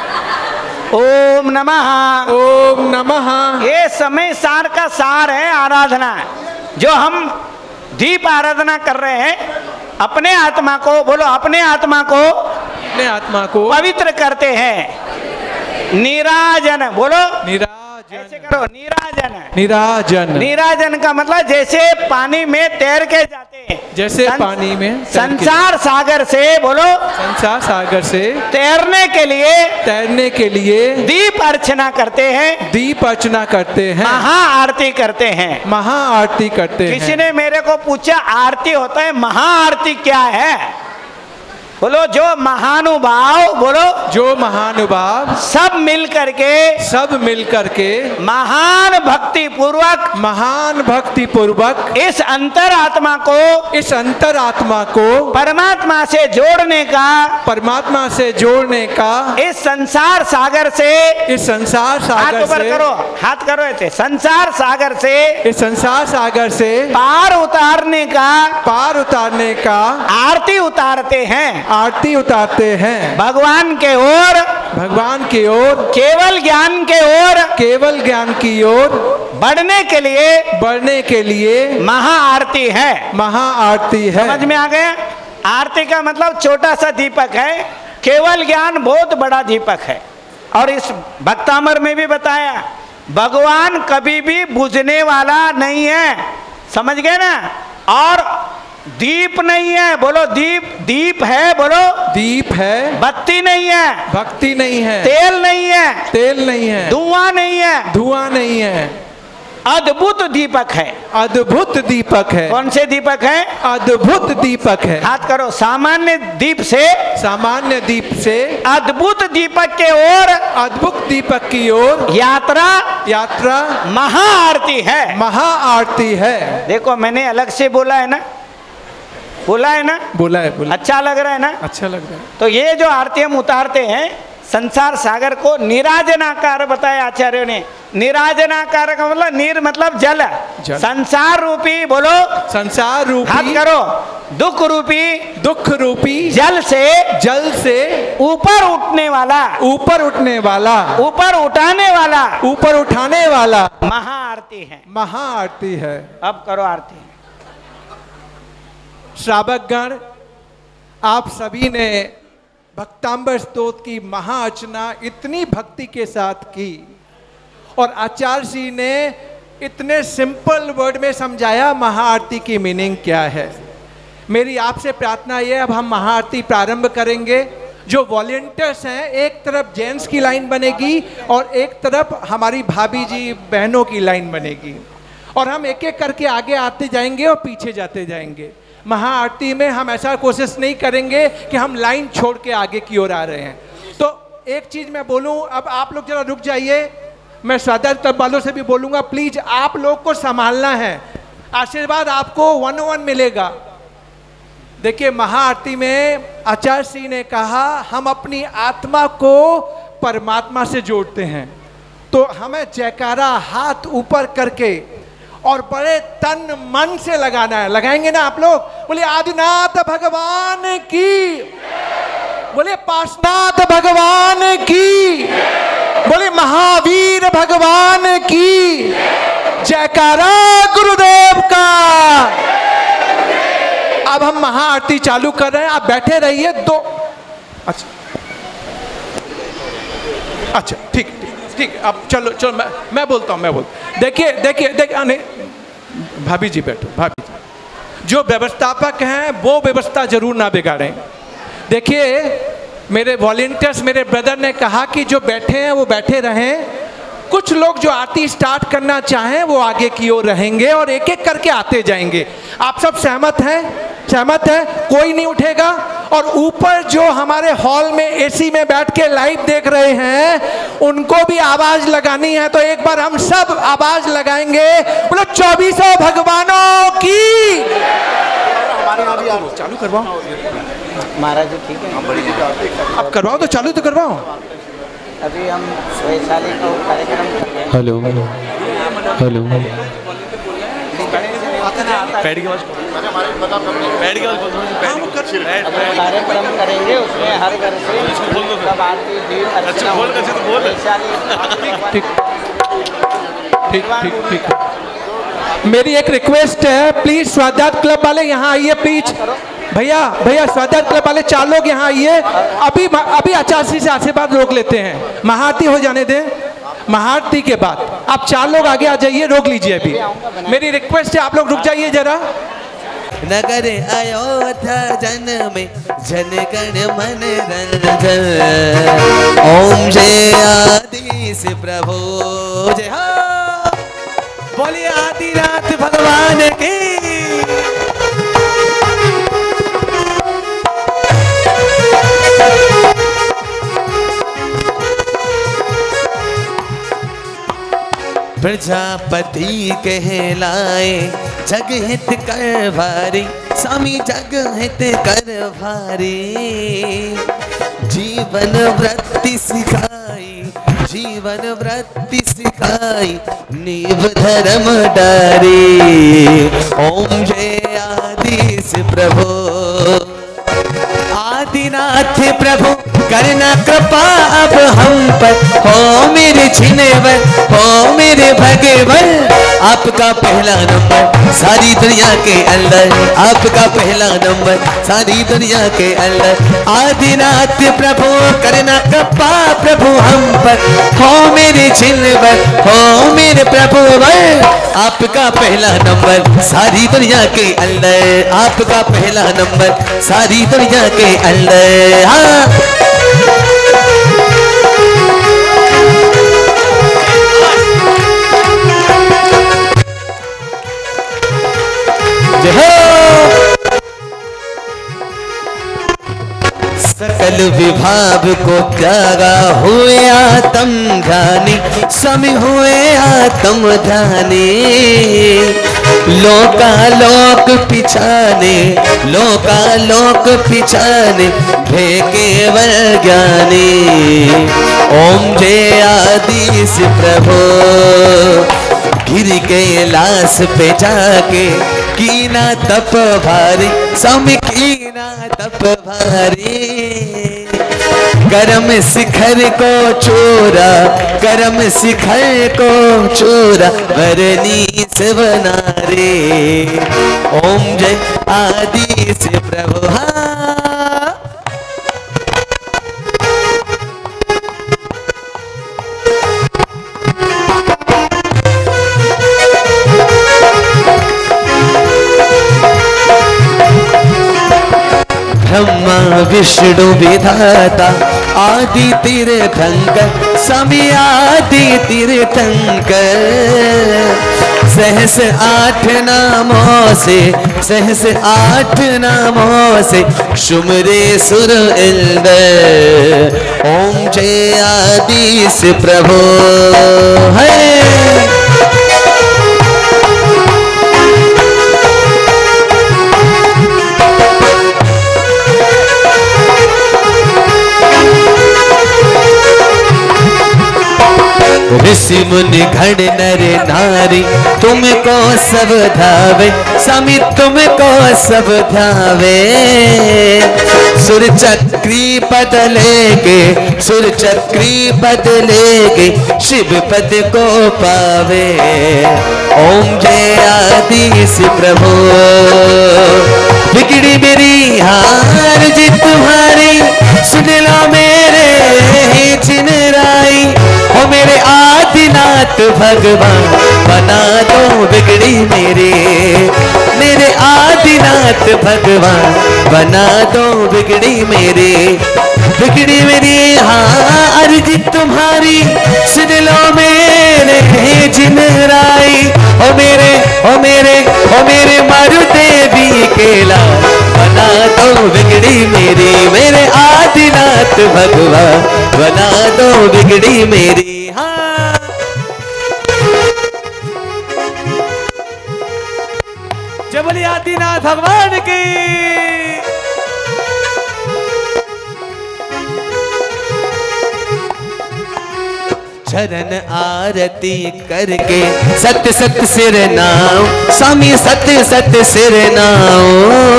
ओम नमः। ओम नमः। ये समय सार का सार है आराधना, जो हम दीप आराधना कर रहे हैं। अपने आत्मा को, बोलो, अपने आत्मा को अपने आत्मा को पवित्र करते हैं। निराजन, बोलो। निराजन। ऐसे करो, निराजन। निराजन। निराजन का मतलब जैसे पानी में तैर के जाते हैं, जैसे पानी में संसार सागर से, बोलो, संसार सागर से तैरने के लिए तैरने के लिए दीप अर्चना करते हैं। दीप अर्चना करते हैं। महा आरती करते हैं। महा आरती करते हैं। किसी ने मेरे को पूछा आरती होता है, महा आरती क्या है? बोलो, जो महानुभाव, बोलो, जो महानुभाव सब मिल करके सब मिल करके महान भक्ति पूर्वक महान भक्ति पूर्वक इस अंतरात्मा को इस अंतरात्मा को परमात्मा से जोड़ने का परमात्मा से जोड़ने का इस संसार सागर से इस संसार सागर हाथ से करो, हाथ करो ऐसे, संसार सागर से इस संसार सागर से पार उतारने का पार उतारने का आरती उतारते हैं। आरती उतारते हैं भगवान के ओर, भगवान की ओर, केवल ज्ञान के ओर, केवल ज्ञान की ओर बढ़ने के लिए बढ़ने के लिए महा आरती है। महा आरती है। समझ में आ गया? आरती का मतलब छोटा सा दीपक है, केवल ज्ञान बहुत बड़ा दीपक है। और इस भक्तामर में भी बताया, भगवान कभी भी बुझने वाला नहीं है, समझ गए ना। और दीप नहीं है, बोलो दीप, दीप है, बोलो दीप है, बत्ती नहीं है, भक्ति नहीं है, तेल नहीं है, तेल नहीं है, धुआं नहीं है, धुआं नहीं है, अद्भुत दीपक है। अद्भुत दीपक है। कौन से दीपक है? अद्भुत दीपक है। हाथ करो। सामान्य दीप से, सामान्य दीप से अद्भुत दीपक के ओर, अद्भुत दीपक की ओर यात्रा, यात्रा महाआरती है, महाआरती है। देखो मैंने अलग से बोला है ना, बोला है ना, बोला है, बोला। अच्छा लग रहा है ना? अच्छा लग रहा है। तो ये जो आरती हम उतारते हैं, संसार सागर को निराजनाकार बताया आचार्यों ने। निराजनाकार का मतलब नीर मतलब जल, जल। संसार रूपी, बोलो संसार रूपी, हाथ करो, दुख रूपी, दुख रूपी जल से, जल से ऊपर उठने वाला, ऊपर उठने वाला, ऊपर उठाने वाला, ऊपर उठाने वाला महाआरती है, महाआरती है। अब करो आरती। श्रावकगण, आप सभी ने भक्तांबर स्तोत्र की महाअर्चना इतनी भक्ति के साथ की और आचार्य जी ने इतने सिंपल वर्ड में समझाया महाआरती की मीनिंग क्या है। मेरी आपसे प्रार्थना ये, अब हम महाआरती प्रारंभ करेंगे। जो वॉलंटियर्स हैं, एक तरफ जेंट्स की लाइन बनेगी और एक तरफ हमारी भाभी जी बहनों की लाइन बनेगी, और हम एक एक करके आगे आते जाएंगे और पीछे जाते जाएंगे। महाआरती में हम ऐसा कोशिश नहीं करेंगे कि हम लाइन छोड़ के आगे की ओर आ रहे हैं। तो एक चीज़ मैं बोलूं, अब आप लोग जरा रुक जाइए, मैं स्वागत क्लब वालों से भी बोलूँगा, प्लीज़ आप लोग को संभालना है, आशीर्वाद आपको वन वन मिलेगा। देखिए, महाआरती में आचार्य श्री ने कहा हम अपनी आत्मा को परमात्मा से जोड़ते हैं, तो हमें जयकारा हाथ ऊपर करके और बड़े तन मन से लगाना है। लगाएंगे ना आप लोग? बोले आदिनाथ भगवान की, बोले पार्श्वनाथ भगवान की, बोले महावीर भगवान की, जयकारा गुरुदेव का। अब हम महाआरती चालू कर रहे हैं, आप बैठे रहिए। दो अच्छा अच्छा ठीक ठीक, अब चलो चलो, मैं मैं बोलता हूँ मैं बोल देखिए देखिए देखिए नहीं, भाभी जी बैठो, भाभी जी। जो व्यवस्थापक हैं वो व्यवस्था जरूर ना बिगाड़ें। देखिए, मेरे वॉलंटियर्स, मेरे ब्रदर ने कहा कि जो बैठे हैं वो बैठे रहें, कुछ लोग जो आरती स्टार्ट करना चाहें वो आगे की ओर रहेंगे और एक एक करके आते जाएंगे। आप सब सहमत हैं? सहमत है? कोई नहीं उठेगा। और ऊपर जो हमारे हॉल में एसी में बैठ के लाइव देख रहे हैं, उनको भी आवाज लगानी है, तो एक बार हम सब आवाज लगाएंगे, बोलो चौबीसों भगवानों की। हमारे यहाँ भी चालू करवाओ महाराज जी, ठीक है, अब करवाओ तो चालू तो करवाओ। अभी हम वैशाली का कार्यक्रम कर रहे हैं। हेलो हेलो कार्यक्रम करेंगे, उसमें हर घर से सब आरती दीप अर्चना वैशाली। ठीक ठीक ठीक ठीक। मेरी एक रिक्वेस्ट है, प्लीज स्वागत क्लब वाले यहाँ आइए, प्लीज भैया भैया स्वागत क्लब वाले चार लोग यहाँ आइए। अभी अभी आचार्य से आशीर्वाद रोक लेते हैं, महाआरती हो जाने दें, महाआरती के बाद आप चार लोग आगे आ जाइए, रोक लीजिए अभी। मेरी रिक्वेस्ट है, आप लोग रुक जाइए जरा। नगर अयोध्या जन में जन गण मन रंजन, ओम जय आदिश प्रभु जय हो, बोलिए आदिनाथ भगवान की। प्रजापति कहलाए जग हित कर भारी, स्वामी जग हित कर भारी। जीवन वृत्ति सिखाई, जीवन वृत्ति सिखाई, नीव धर्म डारी। ओम जय आदिश प्रभु, आदिनाथ प्रभु करना कृपा अब हम पर, हो मेरे छिनेवर, हो मेरे भगवन। आपका पहला नंबर सारी दुनिया के अंदर, आपका पहला नंबर सारी दुनिया के अंदर। आदिनाथ प्रभु करना कृपा प्रभु हम पर, हो मेरे छिनेवर, हो मेरे प्रभुवर। आपका पहला नंबर सारी दुनिया के अंदर, आपका पहला नंबर सारी दुनिया के अंदर। हाँ सकल विभाग को त्यागा हुए आत्म ध्यानी, समय हुए आत्म ध्यानी। लोका लोक पिछाने, लोका लोक पिछाने भे केवल ज्ञानी। ओम जय आदिश प्रभु गिर कैलाश पे जाके कीना तप भारी, सम कीना तप भारी। करम शिखर को चोरा, करम शिखर को चोरा वरनी से बना रे। ओम जय आदिश प्रभु। हाँ ब्रह्मा विष्णु विधाता आदि तीर्थंकर, समय आदि तीर्थंकर। सहस आठ नामों से, सहस आठ नामों से सुमरे सुर इंद्र। ओम जय आदिश प्रभु है। ऋषि मुनि गण नर नारी तुमको सब धावे, समी तुमको सब धावे। सुर चक्री पद लेके, सुर चक्री पद लेके शिव पद को पावे। ओम जय आदिश प्रभु बिगड़ी मेरी हार जी तुम्हारी, सुन लो मेरे चिनराई। हो मेरे आदिनाथ भगवान बना दो बिगड़ी मेरे, मेरे आदिनाथ भगवान बना दो बिगड़ी मेरे, बिगड़ी मेरी हाँ अर्जी तुम्हारी। सुन लो मेरे जिनराई। ओ मेरे ओ मेरे ओ मेरे मारू देवी केला बना दो बिगड़ी मेरी, मेरे आदिनाथ भगवान बना दो बिगड़ी मेरी। हाँ जय बोलिए आदिनाथ भगवान की। चरण आरती करके सत्य सत्य सिर नाओ, स्वामी सत्य सत्य सिर नाओ।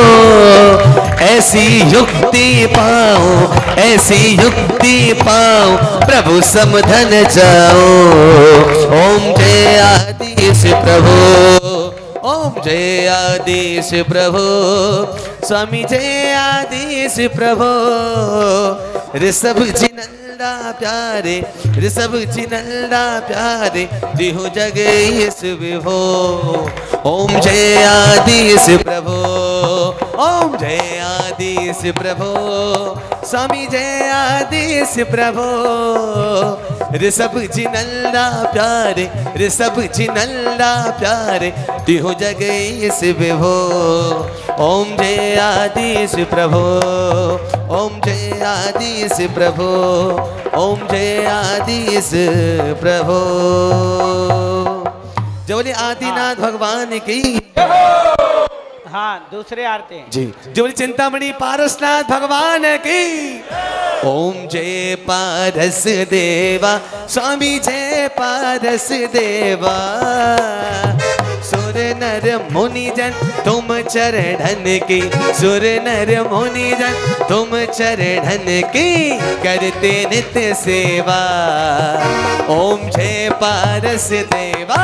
ऐसी युक्ति पाओ, ऐसी युक्ति पाओ, प्रभु समधन जाओ। ओम जय आदिश प्रभु, ओम जय आदिश प्रभु, स्वामी जय आदिश प्रभु। ऋषभ जिनंदा प्यारे, ऋषभ जिनंदा प्यारे, दिहु जगेश विभो। ओम जय आदिश प्रभु, ओम जय आदिश प्रभु, स्वामी जय आदिश प्रभु। ऋषभ जिनंदा प्यारे, ऋषभ जिनंदा प्यारे, दिहु जगेश विभो। ओम जय आदिश प्रभु, ओम जय आदिश प्रभु, ओम जय आदिश प्रभु। जय बोले आदिनाथ भगवान की। हाँ दूसरे आरती जी। जय बोले चिंतामणि पारसनाथ भगवान की। ओम जय पारस देवा, स्वामी जय पारस देवा। सुर नर मुनि जन तुम चरणन की, सुर नर मुनि जन तुम चरणन की, करते नित्य सेवा। ओम जय पारस देवा।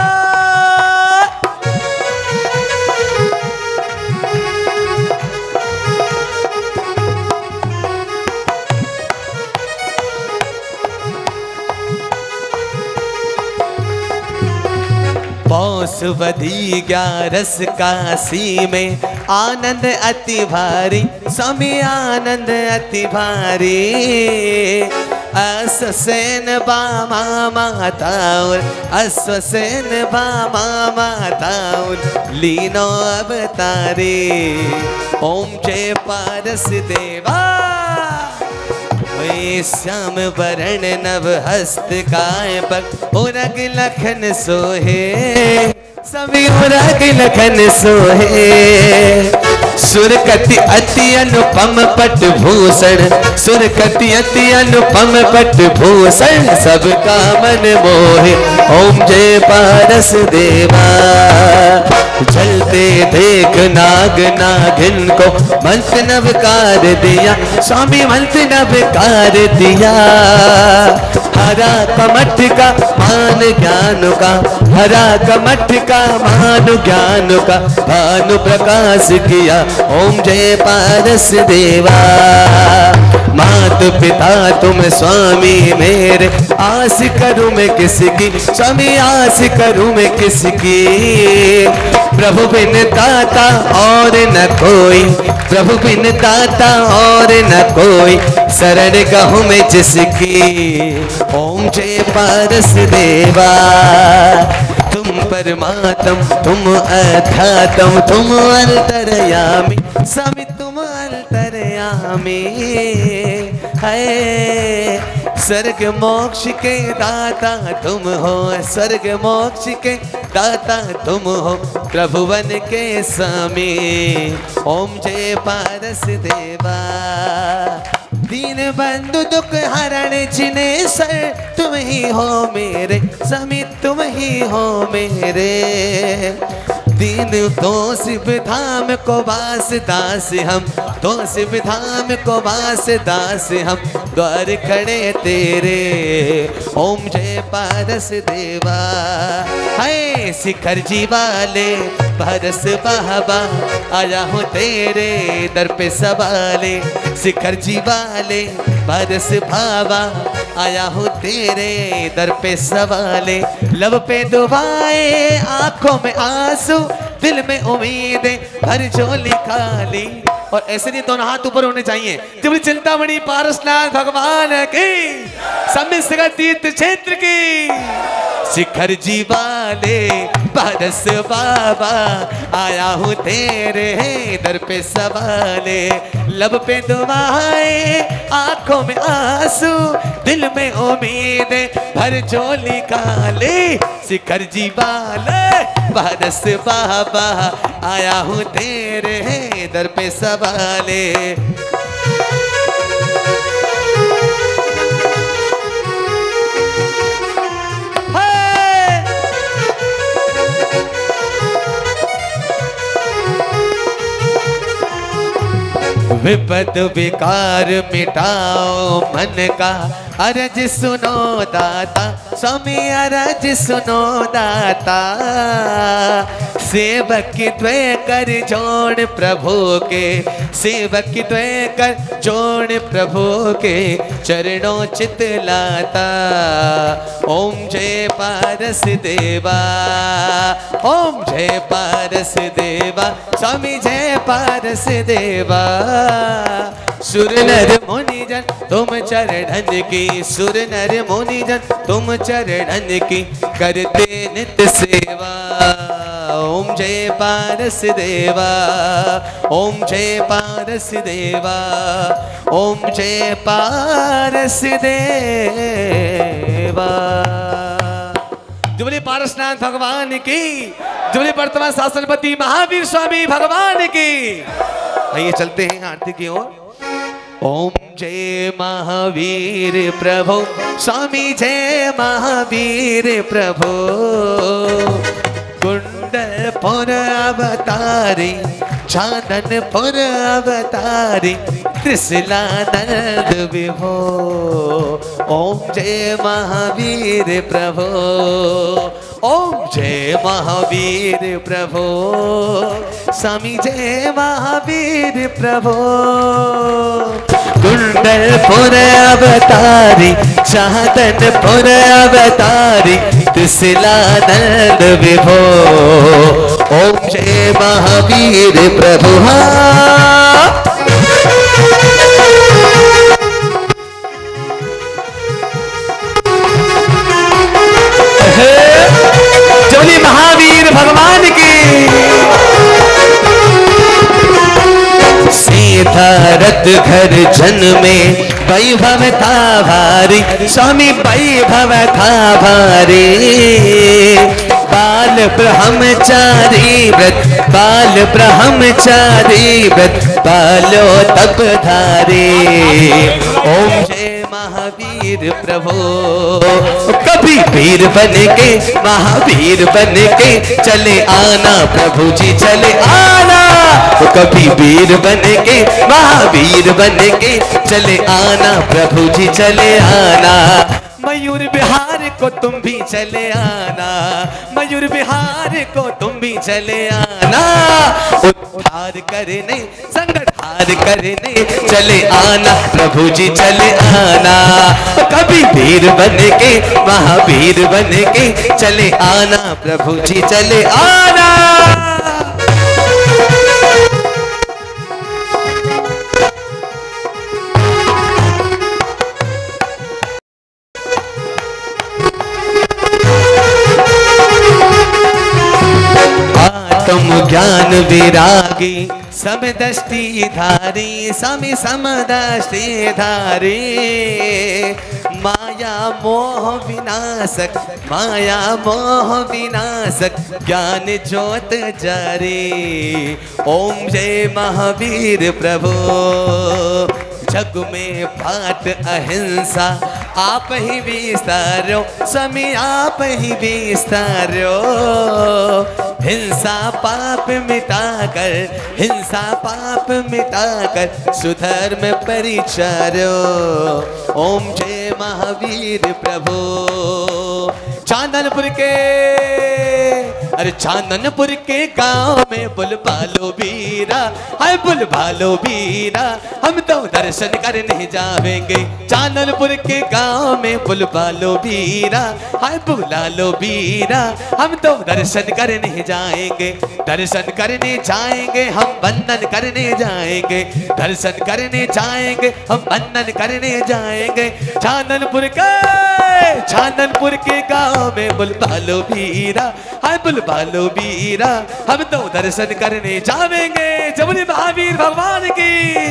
पौंसवधी ग्यारस काशी में आनंद अति भारी, स्वामी आनंद अति भारी। अश्वसेन बामा माताउर, अश्वसेन बामा माताउर, लीनो अवतारी। ओम जय पारस देवा। श्याम वरण नव हस्त काय पर, उरग लखन सोहे, सभी उरग लखन सोहे। सुरकति अति अनुपम पट भूषण, सुरकति अति अनुपम पट भूषण, सबका मन मोहे। ओम जय पारस देवा। जलते देख नाग नागिन को मंत्र नवकार दिया, स्वामी मंत्र नवकार दिया। हरा कमठ का मान ज्ञान का, हरा कमठ का मान ज्ञान का, भानु प्रकाश किया। ओम जय पारस देवा। मात पिता तुम स्वामी मेरे, आस करूं मैं किसकी, स्वामी आस करूं मैं किसकी। प्रभु बिन दाता और न कोई, प्रभु बिन दाता और न कोई, शरण गहूं मैं जिसकी। ओम जय पारस देवा। तुम परमात्म तुम अध्यात्म तुम अंतर्यामी, स्वामी तुम अंतर्यामी। है स्वर्ग मोक्ष के दाता तुम हो, स्वर्ग मोक्ष के दाता तुम हो, प्रभुवन के स्वामी। ओम जय पारस देवा। दीन बंधु दुख हरण जिने सर, तुम ही हो मेरे स्वामी, तुम ही हो मेरे। दीन तो शिव धाम को वास दास हम, तो शिव धाम को वास दास हम, द्वार खड़े तेरे। ओम जय पारस देवा। है शिखर जी वाले भरस बाबा, आया हूँ तेरे दर पे सवाले। शिखर जी वाले भरस बाबा, आया हूँ तेरे दर पे सवाले। लब पे दुआएं आंखों में आंसू, दिल में उम्मीदें भर झोली खाली। और ऐसे नहीं दोनों हाथ ऊपर होने चाहिए। त्रिपुर चिंतामणि पारसनाथ भगवान की, सम्मिश्र तीर्थ क्षेत्र की। शिखर जी वाले पारस बाबा, आया हूँ तेरे दर पे सवाले। लब पे दुआएं आंखों में आंसू, दिल में उम्मीदें भर झोली काले। शिखर जी वाले पारस बाबा, आया हूँ तेरे दर पे सवाले। विपद विकार मिटाओ मन का, अरज सुनो दाता स्वामी, अरज सुनो दाता। सेवक की द्वय कर जोड़ प्रभु के, सेवक की द्वय कर जोड़ प्रभु के, चरणों चित लाता। ओम जय पारस देवा, ओम जय पारस देवा, स्वामी जय पारस देवा। सुर नर मुनि जन तुम चरणन की, सुर नर मुनि जन तुम चरणन की, करते नित्य सेवा। ओम जय पारस देवा, ओम जय पारस देवा, ओम जय पारस देवा। जुबली पारसनाथ भगवान की, जुबली वर्तमान शासनपति महावीर स्वामी भगवान की। आइए चलते हैं आरती की ओर। ओम जय महावीर प्रभु स्वामी, जय महावीर प्रभु। कुंड कुंडलपुर अवतारी चांदनपुर अवतारी त्रिशूलानंद विभो ओम जय महावीर प्रभो ओम जय महावीर प्रभो स्वामी जय महावीर प्रभो कुंडलपुर अवतारी चांदनपुर अवतारी त्रिशूलानंद विभो ओम जय महावीर प्रभु। जोली महावीर भगवान की सीता रथ घर जन में वैभव था भारी स्वामी वैभव था भारी बाल ब्रह्मचारी व्रत बाल ब्रह्मचारी व्रत बालो तप धारे ओम जय महावीर प्रभु। कभी वीर बन के महावीर बन के चले आना प्रभु जी चले आना कभी वीर बन के महावीर बन के चले आना प्रभु जी चले आना मयूर बिहार को तुम भी चले आना मयूर बिहार को तुम भी चले आना उद्धार करने संगठार करने चले आना प्रभु जी चले आना कभी वीर बन के महावीर बन के चले आना प्रभु जी चले आना। तुम ज्ञान विरागी समदृष्टि धारी समी समदृष्टि धारी माया मोह विनाशक माया मोह विनाशक ज्ञान ज्योत जारी ओम जय महावीर प्रभु। जग में पाठ अहिंसा आप ही विस्तारो स्वामी आप ही विस्तारो हिंसा पाप मिटाकर हिंसा पाप मिटाकर सुधर्म परिचारो ओम जय महावीर प्रभु। चांदनपुर के अरे चांदनपुर के गांव में बुल भालो बीरा हाय बुल भालो बीरा हम तो दर्शन करने जावेंगे चांदनपुर के गांव में बुल भालो बीरा हाय बुलालो बीरा हम तो दर्शन करने जाएंगे दर्शन करने जाएंगे हम बंधन करने जाएंगे दर्शन करने जाएंगे हम बंधन करने जाएंगे चांदनपुर के चांदनपुर के गांव में बुल भालो बीरा हाय बुल भालो बीरा हम तो दर्शन करने जावेंगे जबली महावीर भगवान की।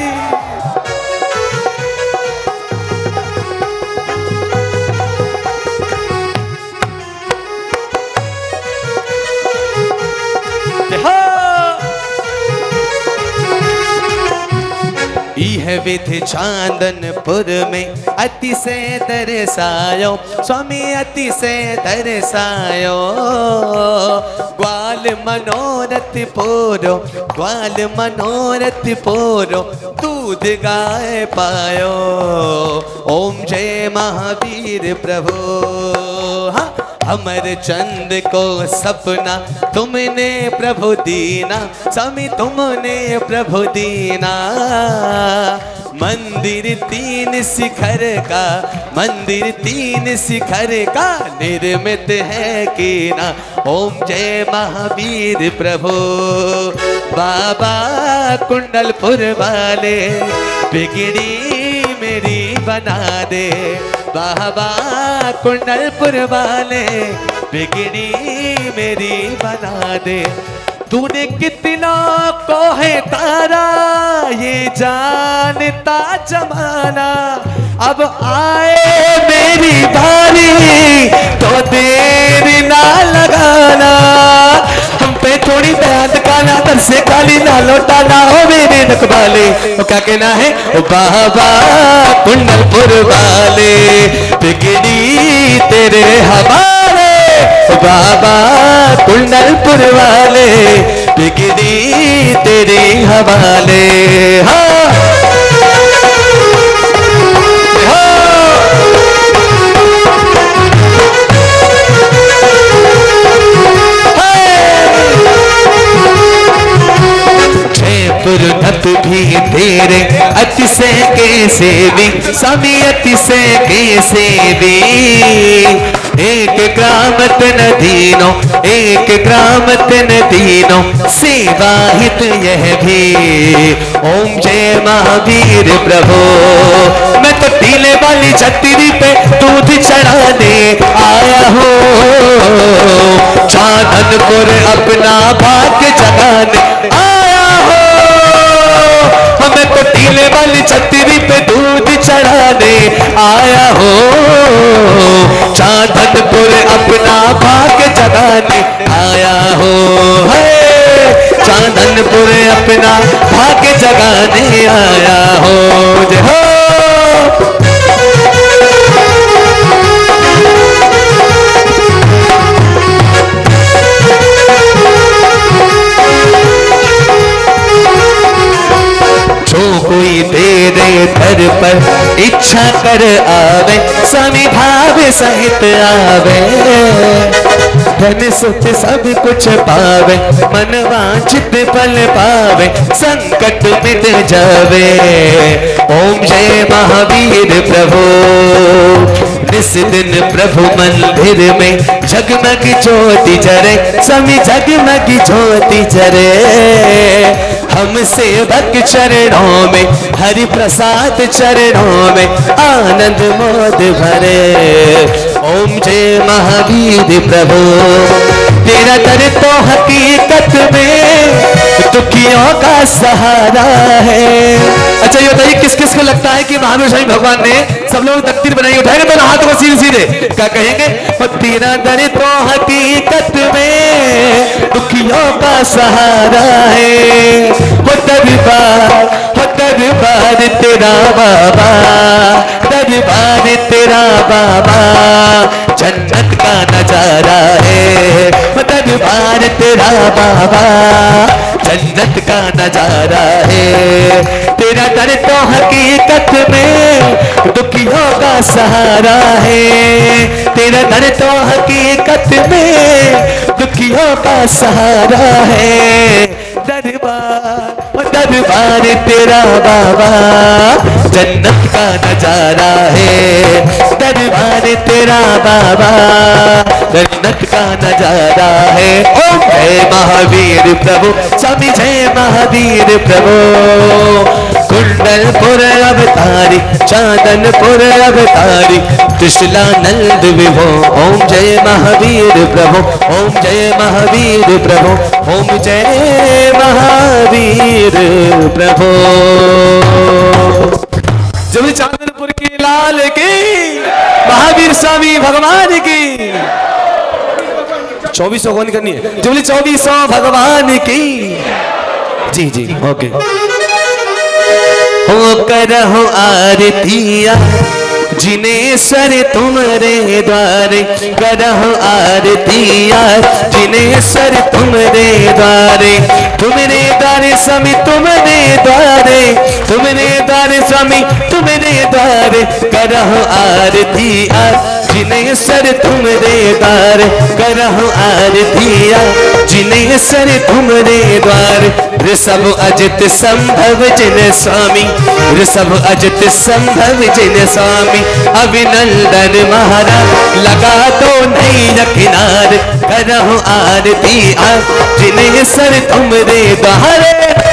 यह विधि चांदनपुर में अति से दर्शायो स्वामी अति से दर्शायो ग्वाल मनोरथ पोरो ग्वाल मनोरथ पोरो दूध गाय पायो ओम जय महावीर प्रभु। हाँ अमर चंद को सपना तुमने प्रभु दीना स्वामी तुमने प्रभु दीना मंदिर तीन शिखर का मंदिर तीन शिखर का निर्मित है कीना ओम जय महावीर प्रभु। बाबा कुंडलपुर वाले बिगड़ी मेरी बना दे बाबा कुंडलपुर वाले बिगड़ी मेरी बना दे तूने कितना को है तारा ये जानता जमाना अब आए मेरी बारी तो देर ना लगाना हम पे थोड़ी दयाद काला दर से काली ना लौटाना हो मेरे नकबाले वो क्या कहना है ओ बाबा कुंडलपुर वाले बिगड़ी तेरे हवाले बाबा कुंडलपुर वाले बिगड़ी तेरे हवाले। हाँ पुरनत भी तेरे अतिशय के सेवी स्वामी अतिशय के सेवी। एक ग्रामत न दीनो एक ग्रामत न दीनो सेवा हित यह भी। ओम जय महावीर प्रभु। मैं तो टीले वाली छतरी पे दूध चढ़ाने आया हूँ, चांदनपुर अपना भाग्य जगाने आया हूँ। मैं तो टीले वाली छतरी पे दूध चढ़ाने आया हूँ, चांदनपुर अपना भाग्य जगाने आया हूँ। चांदनपुर अपना भाग्य जगाने आया हूँ। जय हो। जो कोई तेरे दर पर इच्छा कर आवे स्वामी भाव सहित आवे। धन सुख सब कुछ पावे मन वांछित फल पावे संकट मिट जावे। ओम जय महावीर प्रभु। निस दिन प्रभु मंदिर में जगमग ज्योति जरे स्वामी जगमग ज्योति जरे। हम सेवक चरणों में हरि प्रसाद चरणों में आनंद मोद भरे। ओम जय महावीर प्रभु। तेरा दर तो हकीकत में दुखियों का सहारा है। अच्छा ये बताइए किस किस को लगता है कि महावीर स्वामी भगवान ने सब लोग तकदीर बनाई? उठाएंगे तो हाथों को सीधे सीधे क्या कहेंगे? तेरा दर तो हकीकत में दुखियों का सहारा है। वो दरबार वो दरबार तेरा बाबा, दरबार तेरा बाबा जन्नत का नजारा है। वो दरबार तेरा बाबा जन्नत का नजारा है। तेरा दर तो हकीकत में दुखियों का सहारा है। तेरा दर तो हकीकत में दुखियों का सहारा है। दरबार दरबार तेरा बाबा जन्नत का नजारा है। दरबार तेरा बाबा जन्नत का नजारा है। ओम जय महावीर प्रभु स्वामी जय महावीर प्रभु। कुंडलपुर अवतारी चांदनपुर अवतारी त्रिशूला नंद विभो। ओम जय महावीर प्रभु। ओम जय महावीर प्रभु। ओम जय महावीर प्रभु। जब चांदनपुर की लाल की महावीर स्वामी भगवान की चौबीसों कौन करनी है? जुबली चौबीसों भगवान की। जी जी ओके। हो करहु आरतिया जिनेश्वर तुम्हारे द्वारे करहु आरतिया जिनेश्वर तुम्हारे द्वारे। तुम्हारे द्वारे स्वामी तुम्हारे द्वारे तुम्हारे द्वारे स्वामी तुम्हारे द्वारे करहु आरतिया जिनेश्वर तुम्हारे द्वारे करहु आरतिया जिनेश्वर तुम्हारे द्वारे। ऋषभ अजित संभव जिन स्वामी ऋषभ अजित संभव जिन स्वामी। अभिनंदन महाराज लगा तो नहीं किनार करहु आरती जिनेश्वर तुम्हारे द्वारे।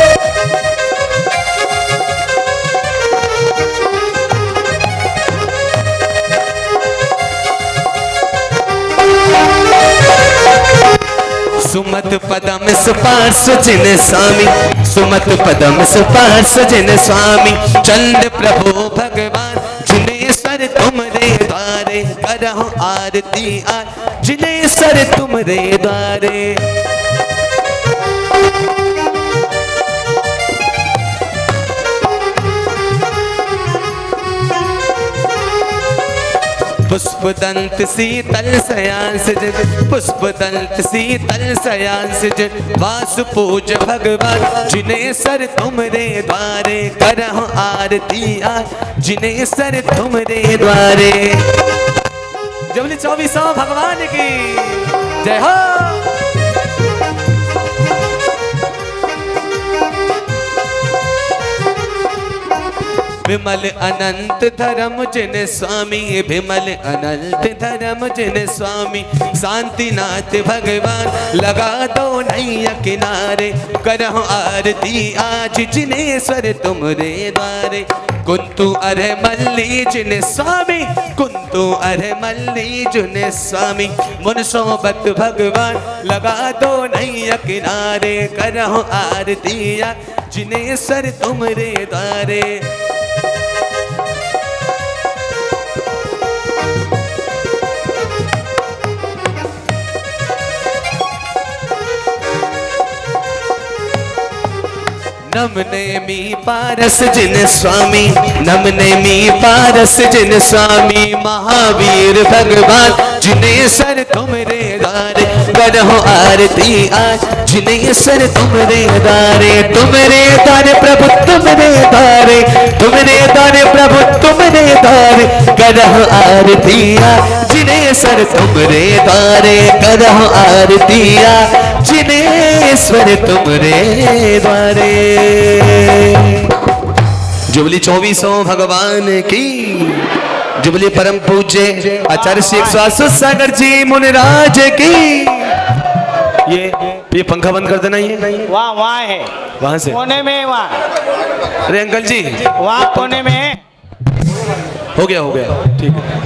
सुमत पदम सुपार्श जिन स्वामी सुमत पदम सुपार्श जिन स्वामी। चंद प्रभु भगवान जिनेश्वर तुम्हारे द्वारे करहु आरती जिनेश्वर तुम्हारे द्वारे। पुष्प पुष्प दंत शीतल सयांस जिन पुष्प दंत शीतल सयांस जिन वास पूज भगवान जिन्हें सर तुमरे द्वारे करहु आरती आ जिन्हें सर तुमरे द्वारे। जबली चौबीसों भगवान की जय हो। विमल अनंत धर्म जिन स्वामी विमल अनंत धर्म जिन स्वामी शांतिनाथ भगवान लगा दो नैया किनारे करहु आरती आज जिनेश्वर तुमरे द्वारे। कुंतु अरे मल्ली जिन स्वामी कुंतु अरे मल्ली जिन स्वामी मुन सोबत भगवान लगा दो नैया किनारे करहु आरती जिनेश्वर तुमरे द्वारे। नमने मी पारस जिन स्वामी नमने मी पारस जिन स्वामी महावीर भगवान जिन्हें सर तुमरे द्वारे करहु आरती आज जिन्हें सर तुमरे द्वारे। तुमरे द्वारे प्रभु तुमरे द्वारे तुमरे द्वारे प्रभु तुमरे द्वारे करहु आरती आज जिन्हें सर तुमरे द्वारे करहु आरती आज जिनेश्वर तुमरे द्वारे। जुबली चौबीसों भगवान की जुबली परम पूज्य आचार्य श्री सागर जी मुनिराज की। ये ये पंखा बंद कर देना। ये वहाँ वहाँ है वहाँ से कोने में वहाँ। अरे अंकल जी वहाँ कोने में है। हो गया हो गया ठीक है।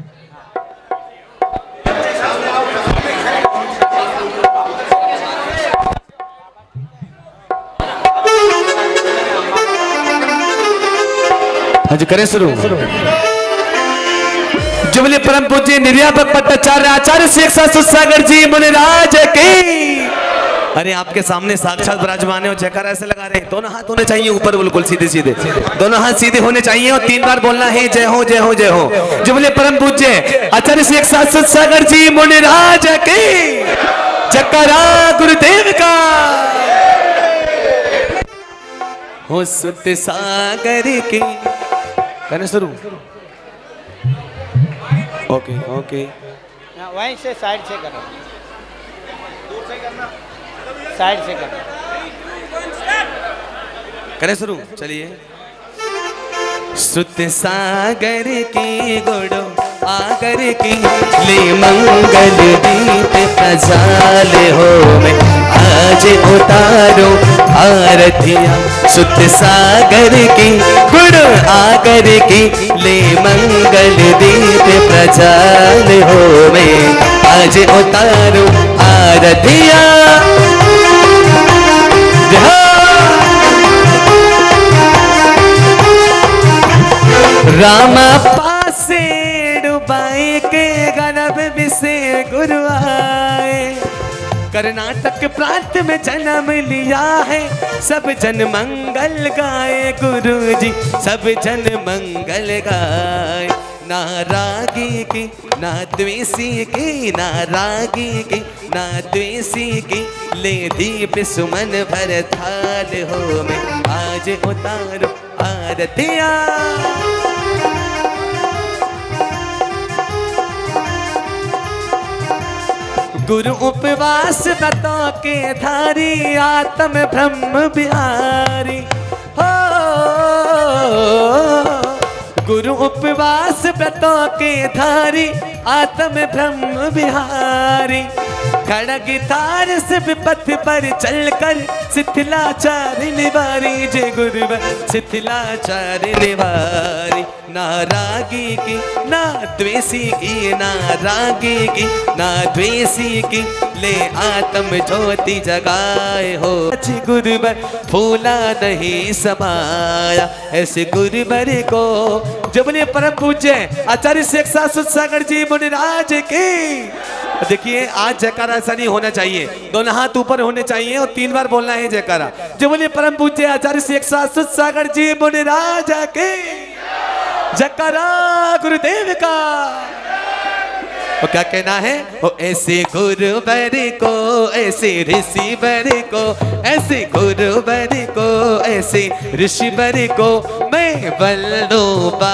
आज करें शुरू। जुबली परम पूज्य निर्यापक भट्टाचार्य आचार्य शेख सागर जी मुनिराज की। अरे आपके सामने साक्षात विराजमान है और जयकारा ऐसे लगा रहे हैं। दोनों हाथ होने चाहिए ऊपर बिल्कुल सीधे सीधे दोनों हाथ सीधे होने चाहिए और तीन बार बोलना है जय हो जय हो जय हो। जुबली परम पूज्य आचार्य शेख सागर जी मुनिराज की। जयकारा गुरुदेव का हो। सुत सागर की करने शुरू। ओके ओके वहीं से साइड से करो दूर से करना साइड से करना करें शुरू चलिए। सुत सागर की गुड़ो आगर की ले मंगल दीप प्रजाल हो मैं आज उतारो आरतिया। सुत सागर की गुड़ आगर की ले मंगल दीप प्रजाल हो मैं आज उतारो आरतिया। रामा पासे डुबाई के गनब विसे गुरु आए। कर्नाटक प्रांत में जन्म लिया है सब जन मंगल गाए गुरु जी सब जन मंगल गाए। ना रागी की ना द्वेषी की ना रागी की ना द्वेषी की ले दीप सुमन भर थाल हो मैं आज उतारो आरतिया। गुरु उपवास व्रतों के धारी आत्म ब्रह्म बिहारी हो। गुरु उपवास व्रतों के धारी आत्म ब्रह्म बिहारी। खड़ग तार से विपथ पर चलकर शिथिलाचार निवारी जय गुरुवर शिथिलाचार निवारी। ना रागी की ना द्वेषी की ना रागी की ना द्वेषी की ले आत्म ज्योति जगाए हो। गुरुवर फूला नहीं समाया ऐसे गुरुवर को। जबले परम पूज्य आचार्य शेख सागर जी मुनिराज की। देखिए आज जयकारा ऐसा नहीं होना चाहिए दोनों हाथ ऊपर होने चाहिए और तीन बार बोलना है जयकारा। जबले परम पूज्य आचार्य शेख सागर जी मुनिराज की। जयकारा गुरुदेव का। वो क्या कहना है? ओ ऐसे गुरुवर को, ऐसे ऋषिवर को, ऐसे गुरुवर को, ऐसे ऋषिवर को मैं बल्लो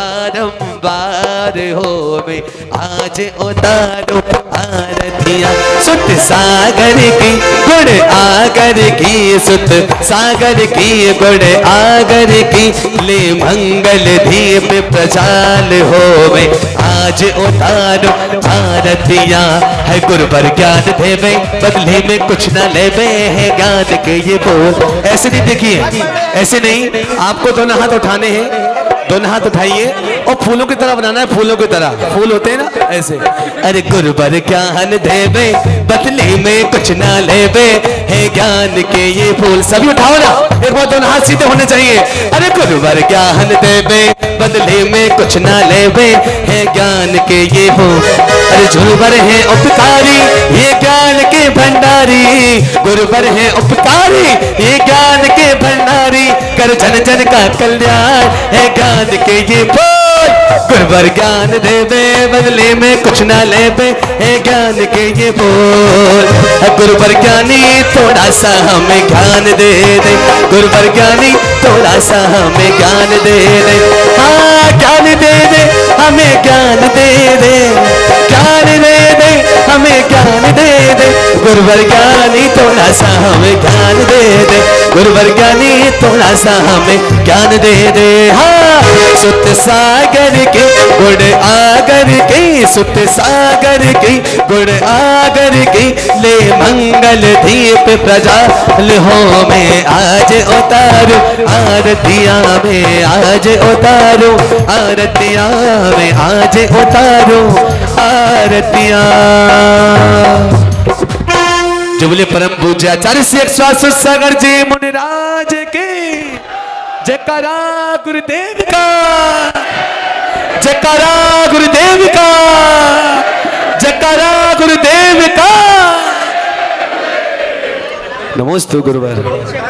बारंबार हो। मैं आज उतारो आरतियाँ सुत सागर की, गुण आगर की, सुत सागर की, गुण आगर की, ले मंगल दीप प्रजाल हो। मैं आज उतारो आरतियाँ है गुरुवर ज्ञान देवे, बदले में कुछ न लेवे है ज्ञान के ये बोल। ऐसे नहीं, देखिए ऐसे नहीं, आपको दोनों हाथ उठाने हैं, दोनों हाथ उठाइए और फूलों की तरह बनाना है, फूलों की तरह, फूल होते हैं ना ऐसे। अरे गुरुवर ज्ञान देवे, बदले में कुछ ना लेवे है ज्ञान के ये फूल। सभी उठाओ ना, एक बार दोनों हाथ सीधे होने चाहिए। अरे गुरुवर ज्ञान देवे, बदले में कुछ ना लेवे है ज्ञान के ये फूल। अरे गुरुवर है उपकारी, ये ज्ञान के भंडारी, गुरुवर है उपकारी, ये ज्ञान के भंडारी, कर जन जन का कल्याण है ज्ञान के ये बोल। गुरुवर ज्ञान देवे, बदले में कुछ ना लेवे है ज्ञान के ये बोल। गुरुवर ज्ञानी थोड़ा सा हमें ज्ञान दे दे, गुरुवर ज्ञानी थोड़ा सा हमें ज्ञान दे दे, हाँ ज्ञान दे दे, हमें ज्ञान दे दे, ज्ञान दे दे, हमें ज्ञान दे दे। गुरुवर ज्ञानी थोड़ा सा हमें ज्ञान दे दे, गुरुवर ज्ञानी थोड़ा सा हमें ज्ञान दे दे। हाँ सुत सागर की, गुण आगर की, सुत सागर की, गुण आगर की, ले मंगल दीप प्रजाल हो। मैं आज उतारू आरतियाँ में, आज उतारू आरतियाँ में, आज उतारू आरतियाँ। जो बोले परम पूज्य आचार्य श्री एक सौ सागर जी मुनिराज की जयकारा, गुरुदेव का जयकारा, गुरुदेव का जयकारा, गुरुदेव का नमोस्तु गुरुवर।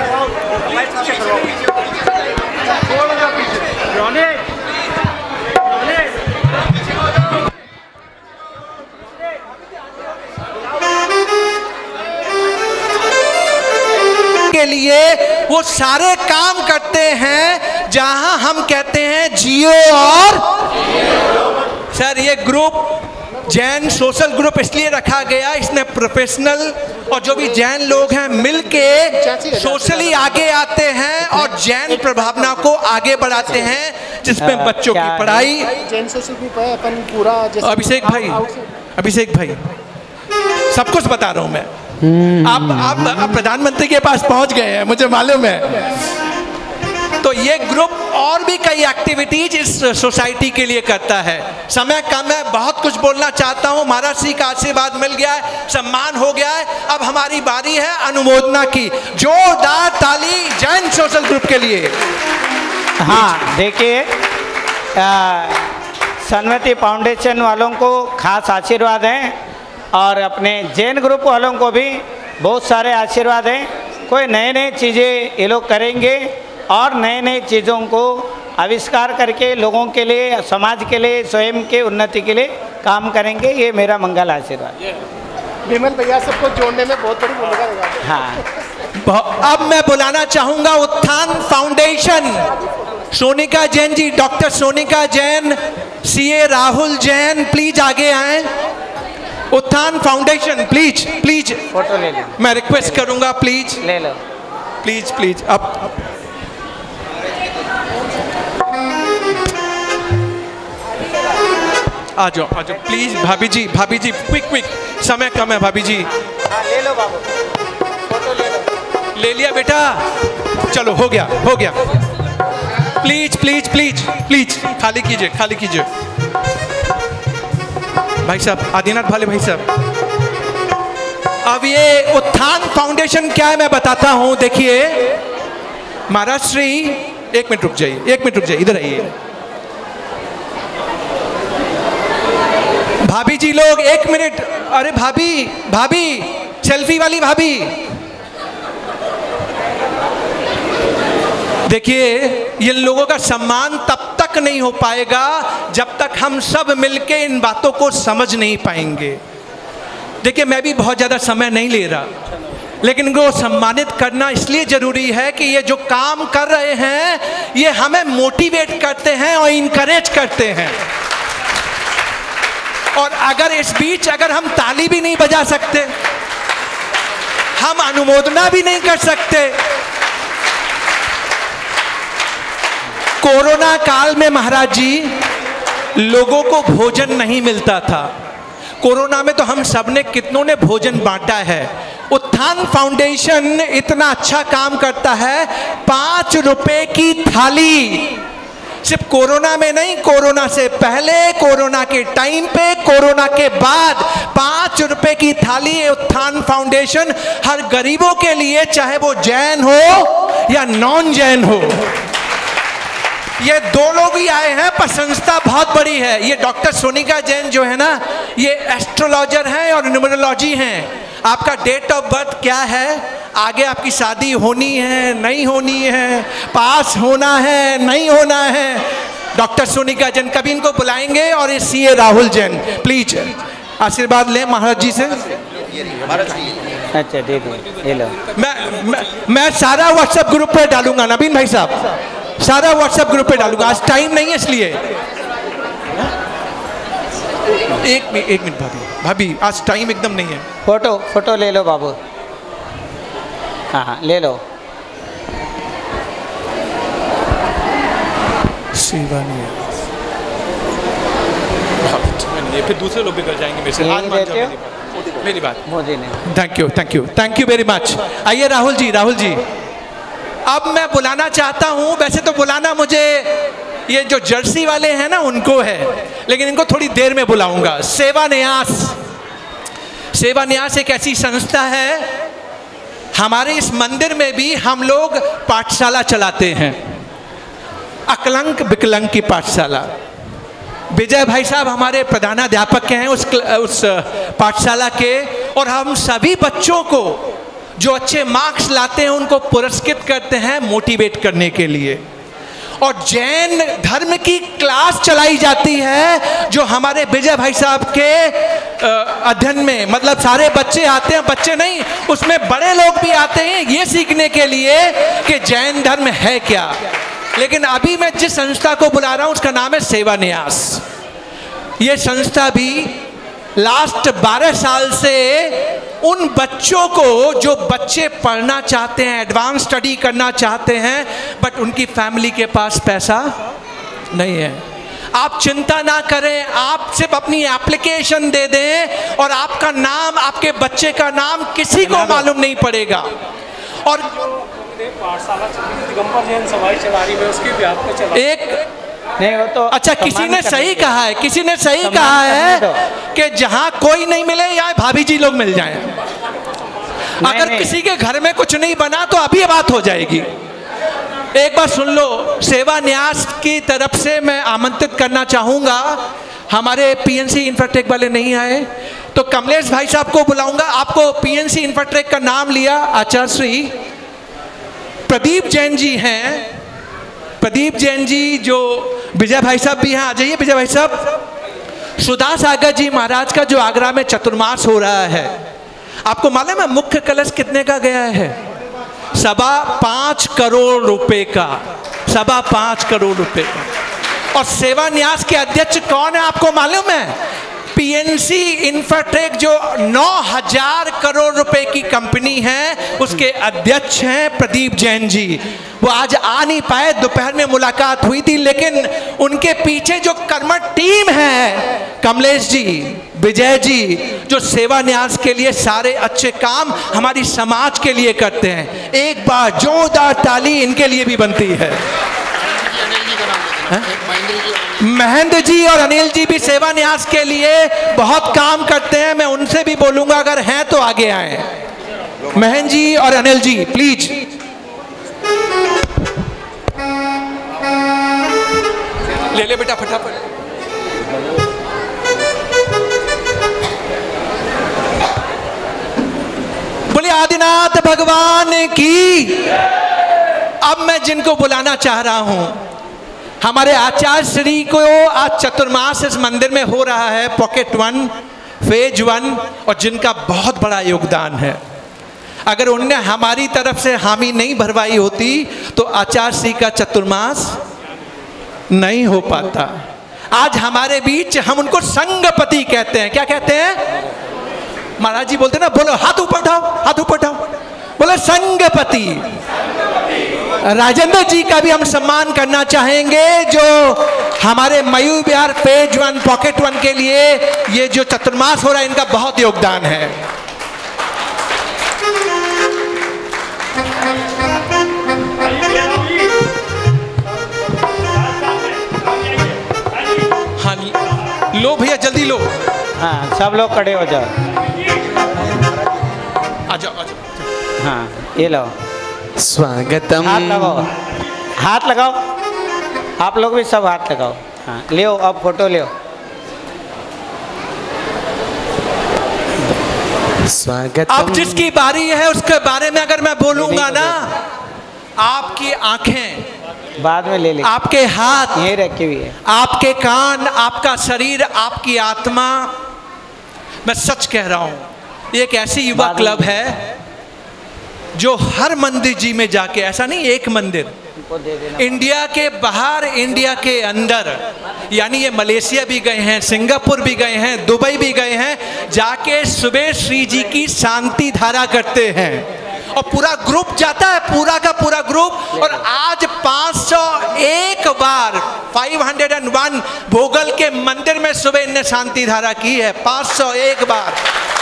के लिए वो सारे काम करते हैं जहां हम कहते हैं जियो। और सर ये ग्रुप जैन सोशल ग्रुप इसलिए रखा गया, इसमें प्रोफेशनल और जो भी जैन लोग हैं मिलके सोशली आगे आते हैं और जैन प्रभावना को आगे बढ़ाते हैं, जिसमें बच्चों की पढ़ाई। जैन सोशल ग्रुप है अपन पूरा। अभिषेक भाई, अभिषेक भाई सब कुछ बता रहा हूं मैं। आप आप, आप प्रधानमंत्री के पास पहुंच गए हैं, मुझे मालूम है। तो ये ग्रुप और भी कई एक्टिविटीज इस सोसाइटी के लिए करता है। समय कम है, बहुत कुछ बोलना चाहता हूँ। महाराज श्री का आशीर्वाद मिल गया है, सम्मान हो गया है, अब हमारी बारी है अनुमोदना की। जोरदार ताली जैन सोशल ग्रुप के लिए। हाँ देखिए, सन्मति फाउंडेशन वालों को खास आशीर्वाद हैं और अपने जैन ग्रुप वालों को भी बहुत सारे आशीर्वाद हैं। कोई नए नए चीज़ें ये लोग करेंगे और नए नए चीज़ों को आविष्कार करके लोगों के लिए, समाज के लिए, स्वयं के उन्नति के लिए काम करेंगे। ये मेरा मंगल आशीर्वाद। विमल भैया सबको जोड़ने में बहुत बड़ी भूमिका निभाते हैं। हाँ, अब मैं बुलाना चाहूंगा Utthan foundation, Sonika Jain ji, doctor Sonika Jain, CA Rahul Jain, please आगे आए। उत्थान फाउंडेशन प्लीज प्लीज फोटो ले लो। मैं रिक्वेस्ट करूंगा, प्लीज ले लो, प्लीज प्लीज। अब आ जाओ आ जाओ प्लीज। भाभी जी, भाभी जी क्विक क्विक, समय कम है भाभी जी। हाँ ले लो बाबू, फोटो ले लो। ले लिया बेटा, चलो हो गया हो गया। प्लीज प्लीज प्लीज प्लीज खाली कीजिए, खाली कीजिए। भाई साहब, आदिनाथ भाले भाई साहब। अब ये उत्थान फाउंडेशन क्या है मैं बताता हूं। देखिए महाराज श्री, एक मिनट रुक जाइए, एक मिनट रुक जाइए, इधर आइए। भाभी जी लोग एक मिनट, अरे भाभी भाभी सेल्फी वाली भाभी, देखिए ये लोगों का सम्मान तब तक तक नहीं हो पाएगा जब तक हम सब मिलके इन बातों को समझ नहीं पाएंगे। देखिए, मैं भी बहुत ज़्यादा समय नहीं ले रहा, लेकिन इनको सम्मानित करना इसलिए ज़रूरी है कि ये जो काम कर रहे हैं ये हमें मोटिवेट करते हैं और इनकरेज करते हैं। और अगर इस बीच अगर हम ताली भी नहीं बजा सकते, हम अनुमोदना भी नहीं कर सकते। कोरोना काल में महाराज जी लोगों को भोजन नहीं मिलता था। कोरोना में तो हम सब ने कितनों ने भोजन बांटा है। उत्थान फाउंडेशन इतना अच्छा काम करता है, पांच रुपए की थाली, सिर्फ कोरोना में नहीं, कोरोना से पहले, कोरोना के टाइम पे, कोरोना के बाद, पांच रुपए की थाली उत्थान फाउंडेशन हर गरीबों के लिए, चाहे वो जैन हो या नॉन जैन हो। ये दो लोग ही आए हैं पर संस्था बहुत बड़ी है। ये डॉक्टर सोनिका जैन जो है ना, ये एस्ट्रोलॉजर हैं और न्यूमरोलॉजी हैं। आपका डेट ऑफ बर्थ क्या है, आगे आपकी शादी होनी है नहीं होनी है, पास होना है नहीं होना है, डॉक्टर सोनिका जैन, कभी इनको बुलाएंगे। और ये C A Rahul Jain, please आशीर्वाद लें महाराज जी से। अच्छा दे दो, ले लो। मैं, मैं मैं सारा व्हाट्सएप ग्रुप पे डालूंगा नवीन भाई साहब, सारा व्हाट्सएप ग्रुप पे डालूंगा। आज टाइम नहीं है इसलिए। एक मिनट एक मिनट भाभी, भाभी आज टाइम एकदम नहीं है। फोटो फोटो ले लो बाबू। हाँ हाँ ले लो। सेवा नहीं है, ये फिर दूसरे लोग भी कर जाएंगे मेरे से। आज मान जाओ मेरी बात, मेरी बात। मोदी ने। Thank you thank you thank you very much. आइए राहुल जी, राहुल जी अब मैं बुलाना चाहता हूं, वैसे तो बुलाना मुझे ये जो जर्सी वाले हैं ना उनको है, लेकिन इनको थोड़ी देर में बुलाऊंगा। सेवा न्यास, सेवा न्यास एक ऐसी संस्था है, हमारे इस मंदिर में भी हम लोग पाठशाला चलाते हैं, अकलंक विकलंक की पाठशाला। विजय भाई साहब हमारे प्रधानाध्यापक हैं उस उस पाठशाला के, और हम सभी बच्चों को जो अच्छे मार्क्स लाते हैं उनको पुरस्कृत करते हैं मोटिवेट करने के लिए। और जैन धर्म की क्लास चलाई जाती है जो हमारे विजय भाई साहब के अध्ययन में, मतलब सारे बच्चे आते हैं, बच्चे नहीं उसमें बड़े लोग भी आते हैं ये सीखने के लिए कि जैन धर्म है क्या। लेकिन अभी मैं जिस संस्था को बुला रहा हूं उसका नाम है सेवा न्यास। ये संस्था भी लास्ट बारह साल से उन बच्चों को, जो बच्चे पढ़ना चाहते हैं, एडवांस स्टडी करना चाहते हैं, बट उनकी फैमिली के पास पैसा नहीं है, आप चिंता ना करें, आप सिर्फ अपनी एप्लीकेशन दे दें और आपका नाम, आपके बच्चे का नाम किसी को मालूम नहीं पड़ेगा। और पाठशाला दिगंबर जैन सभाई चला रही है, उसकी भी आपको चला एक नहीं हो तो अच्छा, किसी ने सही कहा है, किसी ने सही कहा है कि जहां कोई नहीं मिले यहाँ भाभी जी लोग मिल जाएं। अगर नहीं। किसी के घर में कुछ नहीं बना तो अभी बात हो जाएगी। एक बार सुन लो, सेवा न्यास की तरफ से मैं आमंत्रित करना चाहूंगा, हमारे पीएनसी इंफ्राटेक वाले नहीं आए तो कमलेश भाई साहब को बुलाऊंगा। आपको पीएनसी इंफ्राटेक का नाम लिया, आचार्य श्री प्रदीप जैन जी हैं, प्रदीप जैन जी जो विजय भाई साहब भी हैं, आ जाइए विजय भाई साहब। सुधा सागर जी महाराज का जो आगरा में चतुर्मास हो रहा है, आपको मालूम है मुख्य कलश कितने का गया है? सवा पांच करोड़ रुपए का, सवा पांच करोड़ रुपए का। और सेवा न्यास के अध्यक्ष कौन है आपको मालूम है? पीएनसी इंफ्राटेक जो नौ हजार करोड़ रुपए की कंपनी है उसके अध्यक्ष हैं प्रदीप जैन जी। वो आज आ नहीं पाए, दोपहर में मुलाकात हुई थी, लेकिन उनके पीछे जो कर्मठ टीम है, कमलेश जी, विजय जी, जो सेवा न्यास के लिए सारे अच्छे काम हमारी समाज के लिए करते हैं, एक बार जोरदार ताली इनके लिए भी बनती है। महेंद्र जी और अनिल जी भी सेवा न्यास के लिए बहुत काम करते हैं, मैं उनसे भी बोलूंगा अगर हैं तो आगे आए। महेंद्र जी और अनिल जी प्लीज। ले ले बेटा फटाफट। बोले आदिनाथ भगवान की। अब मैं जिनको बुलाना चाह रहा हूं, हमारे आचार्य श्री को आज चतुर्मास इस मंदिर में हो रहा है, पॉकेट वन, फेज वन, और जिनका बहुत बड़ा योगदान है। अगर उनने हमारी तरफ से हामी नहीं भरवाई होती तो आचार्य श्री का चतुर्मास नहीं हो पाता। आज हमारे बीच हम उनको संगपति कहते हैं। क्या कहते हैं? महाराज जी बोलते हैं ना, बोलो हाथ ऊपर उठाओ, हाथ ऊपर उठाओ, बोलो संगपति। राजेंद्र जी का भी हम सम्मान करना चाहेंगे, जो हमारे Mayur Vihar phase one, pocket one के लिए ये जो चतुर्मास हो रहा है, इनका बहुत योगदान है। हाँ, लो भैया जल्दी लो। हाँ, सब लोग खड़े हो जाओ। आ जाओ, आ जाओ। हाँ, ये लो। स्वागतम। हाथ लगाओ, हाथ लगाओ, आप लोग भी सब हाथ लगाओ। हाँ, ले अब फोटो ले। स्वागतम। अब जिसकी बारी है उसके बारे में अगर मैं बोलूंगा ना, आपकी आंखें, बाद में ले ले, आपके हाथ यही रखी हुई है, आपके कान, आपका शरीर, आपकी आत्मा, मैं सच कह रहा हूं, ये एक ऐसी युवा क्लब है जो हर मंदिर जी में जाके, ऐसा नहीं एक मंदिर, इंडिया के बाहर, इंडिया के अंदर, यानी ये मलेशिया भी गए हैं, सिंगापुर भी गए हैं, दुबई भी गए हैं, जाके सुबह श्री जी की शांति धारा करते हैं। और पूरा ग्रुप जाता है, पूरा का पूरा ग्रुप। और आज पाँच सौ एक बार, पाँच सौ एक भोगल के मंदिर में सुबह इनने शांति धारा की है, पाँच सौ एक बार।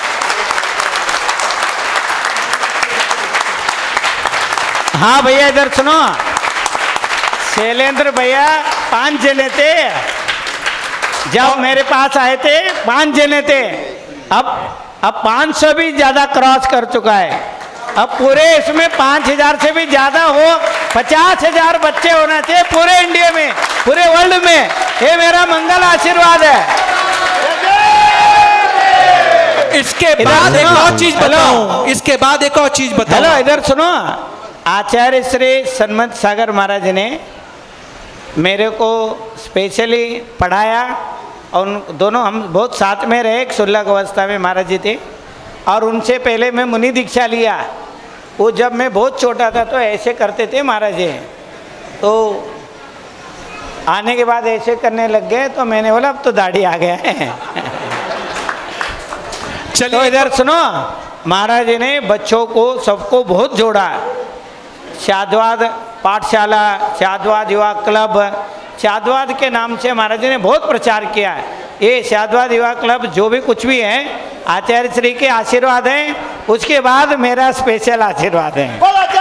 हाँ भैया इधर सुनो, शैलेंद्र भैया पांच जने थे जब मेरे पास आए थे, पांच जने थे। अब अब पाँच सौ भी ज्यादा क्रॉस कर चुका है। अब पूरे इसमें पाँच हजार से भी ज्यादा हो, पचास हजार बच्चे होना चाहिए पूरे इंडिया में, पूरे वर्ल्ड में। ये मेरा मंगल आशीर्वाद है। इसके बाद एक और चीज बताऊं, इसके बाद एक और चीज बताऊं। हेलो इधर सुनो, आचार्य श्री सन्मत सागर महाराज ने मेरे को स्पेशली पढ़ाया, और दोनों हम बहुत साथ में रहे। एक सुलभ अवस्था में महाराज जी थे, और उनसे पहले मैं मुनि दीक्षा लिया। वो जब मैं बहुत छोटा था तो ऐसे करते थे महाराज जी, तो आने के बाद ऐसे करने लग गए, तो मैंने बोला अब तो दाढ़ी आ गया है। तो इधर सुनो, महाराज जी ने बच्चों को सबको बहुत जोड़ा। शाद्वाद पाठशाला, शाद्वाद युवा क्लब, शाद्वाद के नाम से महाराज जी ने बहुत प्रचार किया है। ये शाद्वाद युवा क्लब जो भी कुछ भी है, आचार्य श्री के आशीर्वाद है, उसके बाद मेरा स्पेशल आशीर्वाद है।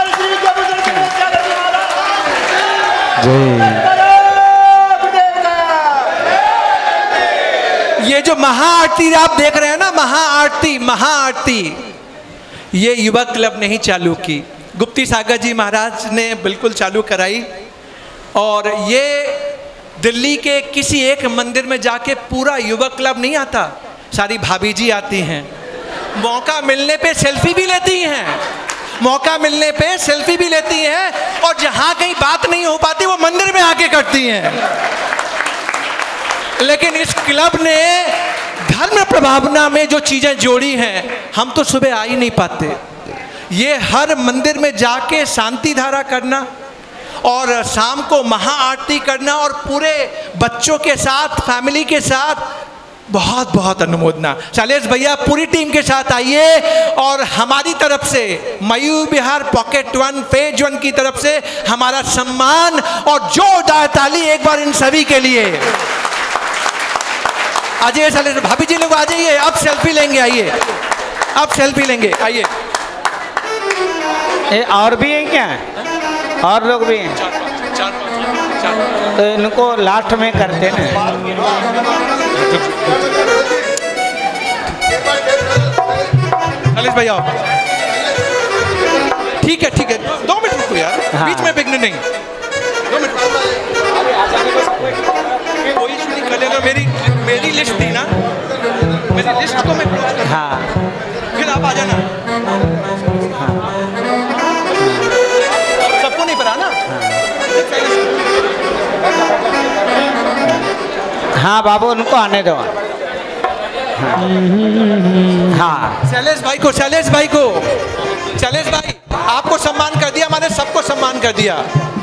ये जो महाआरती आप देख रहे हैं ना, महाआरती, महाआरती, ये युवा क्लब ने ही चालू की। गुप्ती सागर जी महाराज ने बिल्कुल चालू कराई, और ये दिल्ली के किसी एक मंदिर में जाके पूरा युवा क्लब नहीं आता, सारी भाभी जी आती हैं, मौका मिलने पे सेल्फी भी लेती हैं, मौका मिलने पे सेल्फी भी लेती हैं, और जहाँ कहीं बात नहीं हो पाती वो मंदिर में आके करती हैं। लेकिन इस क्लब ने धर्म प्रभावना में जो चीज़ें जोड़ी हैं, हम तो सुबह आ ही नहीं पाते। ये हर मंदिर में जाके शांति धारा करना, और शाम को महाआरती करना, और पूरे बच्चों के साथ, फैमिली के साथ, बहुत बहुत अनुमोदना। शैलेश भैया पूरी टीम के साथ आइए, और हमारी तरफ से Mayur Vihar pocket one phase one की तरफ से हमारा सम्मान और जोरदार ताली एक बार इन सभी के लिए। आ जाइए शैलेश भाभी जी लोग, आ जाइए, अब सेल्फी लेंगे, आइए अब सेल्फी लेंगे, आइए। ए, और भी हैं क्या? और लोग भी हैं? चार पाँच, चार पाँच, चार पाँच। तो इनको लास्ट में करते हैं। शैलेश भैया ठीक है, ठीक है, दो मिनट रुको यार, हाँ। बीच में बिगड़ने नहीं, दो मिनट कोई इशू नहीं। कल अगर मेरी मेरी लिस्ट थी ना, मेरी लिस्ट को मैं, हाँ फिर आप आ जाना। सबको नहीं पता ना। हाँ बाबू उनको आने दो। हाँ शैलेश भाई को, शैलेश भाई को, शैलेश भाई आपको सम्मान कर दिया, हमारे सबको सम्मान कर दिया।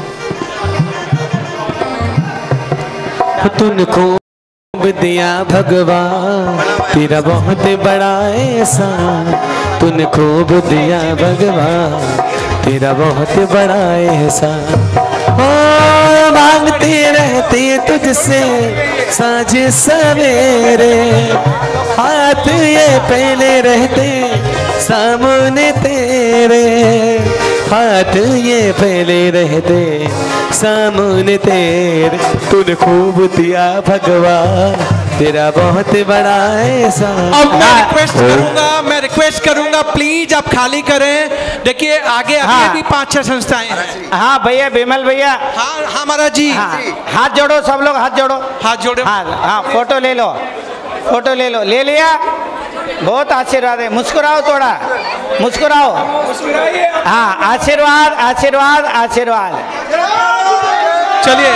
तूने खूब दिया भगवान तेरा बहुत बड़ा एहसान, तूने खूब दिया भगवान तेरा बहुत बड़ा एहसान। ओ मांगते रहते तुझसे साँझ सवेरे, हाथ ये पहले रहते सामने तेरे, हाथ ये पहले रहते सामने तेरे, तूने खूब दिया भगवान तेरा बहुत बड़ा एहसान। अब मैं रिक्वेस्ट करूंगा, मैं रिक्वेस्ट करूंगा प्लीज आप खाली करें। देखिए आगे अभी हाँ। भी पांच छह संस्थाएं हैं। हाँ भैया विमल भैया। हाँ हाँ महाराज जी। हाँ, हाथ जोड़ो सब लोग, हाथ जोड़ो, हाथ जोड़ो। हाँ हाँ फोटो ले लो, फोटो ले लो, ले लिया, बहुत आशीर्वाद है। मुस्कुराओ थोड़ा, मुस्कुराओ, हाँ आशीर्वाद आशीर्वाद आशीर्वाद। चलिए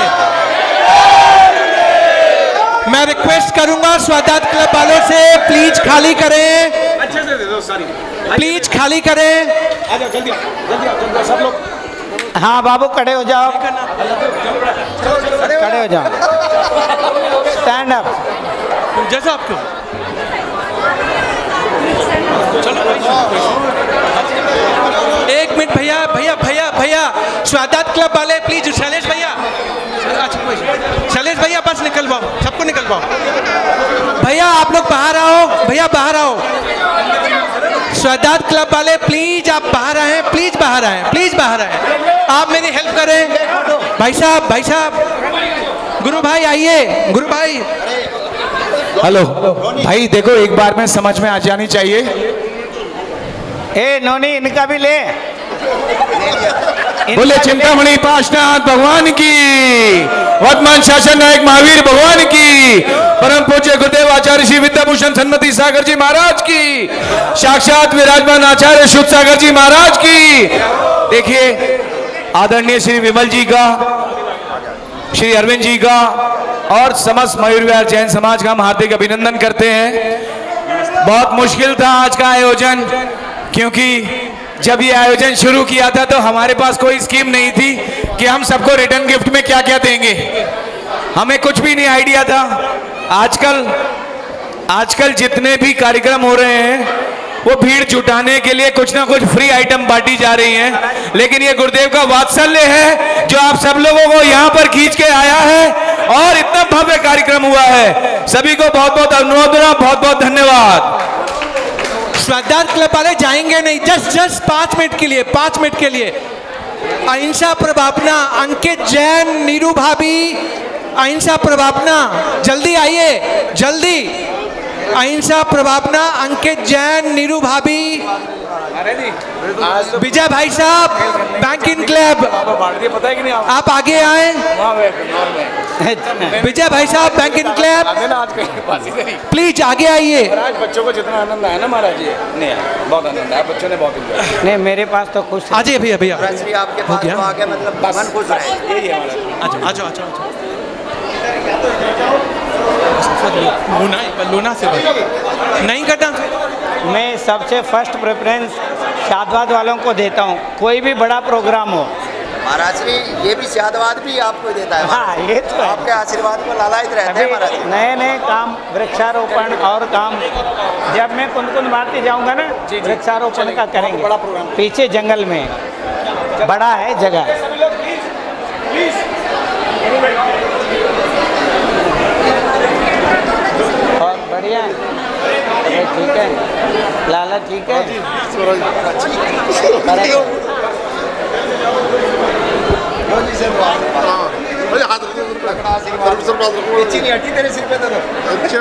मैं रिक्वेस्ट करूंगा स्वागत क्लब वालों से प्लीज खाली करें, अच्छे से दे दो सारी, प्लीज खाली करें। आ जाओ जल्दी जल्दी जल्दी सब लोग। हाँ बाबू खड़े हो जाओ, खड़े हो जाओ, स्टैंड अप। जैसा आपको एक मिनट भैया भैया भैया भैया स्वागत क्लब वाले प्लीज, शैलेश भैया, शैलेश भैया बस निकलवाओ, सबको निकलवाओ। भैया आप लोग बाहर आओ, भैया बाहर आओ। स्वागत क्लब वाले प्लीज आप बाहर आए, प्लीज बाहर आए, प्लीज बाहर आए, आप मेरी हेल्प करें। भाई साहब भाई साहब गुरु भाई आइए, गुरु भाई। हेलो भाई देखो एक बार में समझ में आ जानी चाहिए। ए नोनी इनका भी ले, बोले चिंतामणि पार्श्वनाथ भगवान की, वर्तमान शासन नायक महावीर भगवान की, परम पूज्य गुरुदेव आचार्य श्री विद्याभूषण सन्मति सागर जी महाराज की, साक्षात विराजमान आचार्य शुद्ध सागर जी महाराज की। देखिए आदरणीय श्री विमल जी का, श्री अरविंद जी का और समस्त मयूर विहार जैन समाज का हम हार्दिक अभिनंदन करते हैं। बहुत मुश्किल था आज का आयोजन, क्योंकि जब ये आयोजन शुरू किया था तो हमारे पास कोई स्कीम नहीं थी कि हम सबको रिटर्न गिफ्ट में क्या क्या देंगे, हमें कुछ भी नहीं आइडिया था। आजकल आजकल जितने भी कार्यक्रम हो रहे हैं वो भीड़ जुटाने के लिए कुछ ना कुछ फ्री आइटम बांटी जा रही हैं, लेकिन ये गुरुदेव का वात्सल्य है जो आप सब लोगों को यहाँ पर खींच के आया है और इतना भव्य कार्यक्रम हुआ है। सभी को बहुत बहुत अनुमोदना, बहुत बहुत धन्यवाद। स्वागत क्लब वाले जाएंगे नहीं, जस्ट जस्ट पांच मिनट के लिए, पांच मिनट के लिए। अहिंसा प्रभापना, अंकित जैन, नीरू भाभी, अहिंसा प्रभापना जल्दी आइए, जल्दी। अहिंसा प्रभापना, अंकित जैन, नीरू भाभी, विजय भाई साहब, बैंकिंग क्लब, पता है कि नहीं आप आगे आए। विजय भाई साहब बैंकिंग क्लब, प्लीज आगे आइए। बच्चों को जितना आनंद आया ना महाराज जी, नहीं बहुत आनंद आया, बच्चों ने बहुत एंजॉय। नहीं मेरे पास तो खुश। आ जाइए भैया, भैया आपके पास तो आ गया, मतलब मन खुश रहे, यही है महाराज। आ जाओ, आ जाओ, लूना लूना से नहीं करना। मैं सबसे फर्स्ट प्रेफरेंस शादवाद वालों को देता हूँ, कोई भी बड़ा प्रोग्राम हो। महाराज श्री ये भी शादवाद भी आपको देता है। हाँ ये तो है। आपके आशीर्वाद को लालायित रहते हैं महाराज। नए नए काम, वृक्षारोपण और काम, जब मैं कुनकुन भारती जाऊंगा ना वृक्षारोपण का करेंगे, बड़ा प्रोग्राम पीछे जंगल में बड़ा है जगह। और बढ़िया है, ठीक है लाला, ठीक है। चीनी हटी तेरे सिर पे तो। अच्छा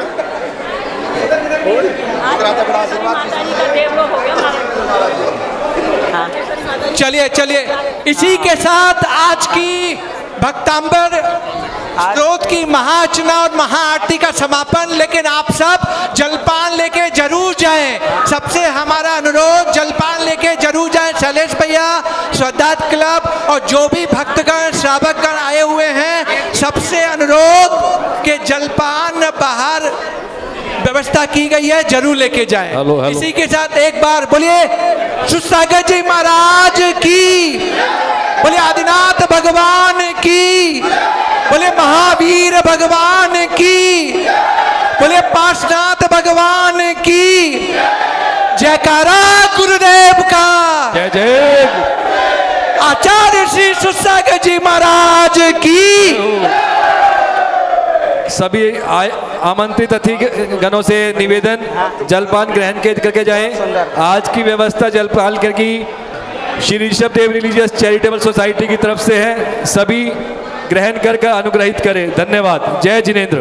चलिए चलिए, इसी के साथ आज की भक्तांबर स्त्रोत की महाअर्चना और महाआरती का समापन। लेकिन आप सब जलपान लेके जरूर जाएं, सबसे हमारा अनुरोध जलपान लेके जरूर जाएं। शैलेश भैया, स्वागत क्लब और जो भी भक्तगण श्रावकगण आए हुए हैं सबसे अनुरोध कि जलपान बाहर व्यवस्था की गई है, जरूर लेके जाएं। Hello, hello. इसी के साथ एक बार बोलिए सुसागर जी महाराज की, बोले आदिनाथ भगवान की, बोले महावीर भगवान की, बोले पार्श्वनाथ भगवान की। जयकारा गुरुदेव का, जय जय। आचार्य श्री सुसागर जी महाराज की। सभी आमंत्रित अतिथि गणों से निवेदन, जलपान ग्रहण के करके जाएं। आज की व्यवस्था जलपान की Shri Rishabh Dev religious charitable society की तरफ से है, सभी ग्रहण कर कर अनुग्रहित करें। धन्यवाद। जय जिनेंद्र।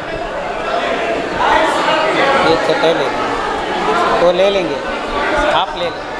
वो ले लेंगे, आप ले लें।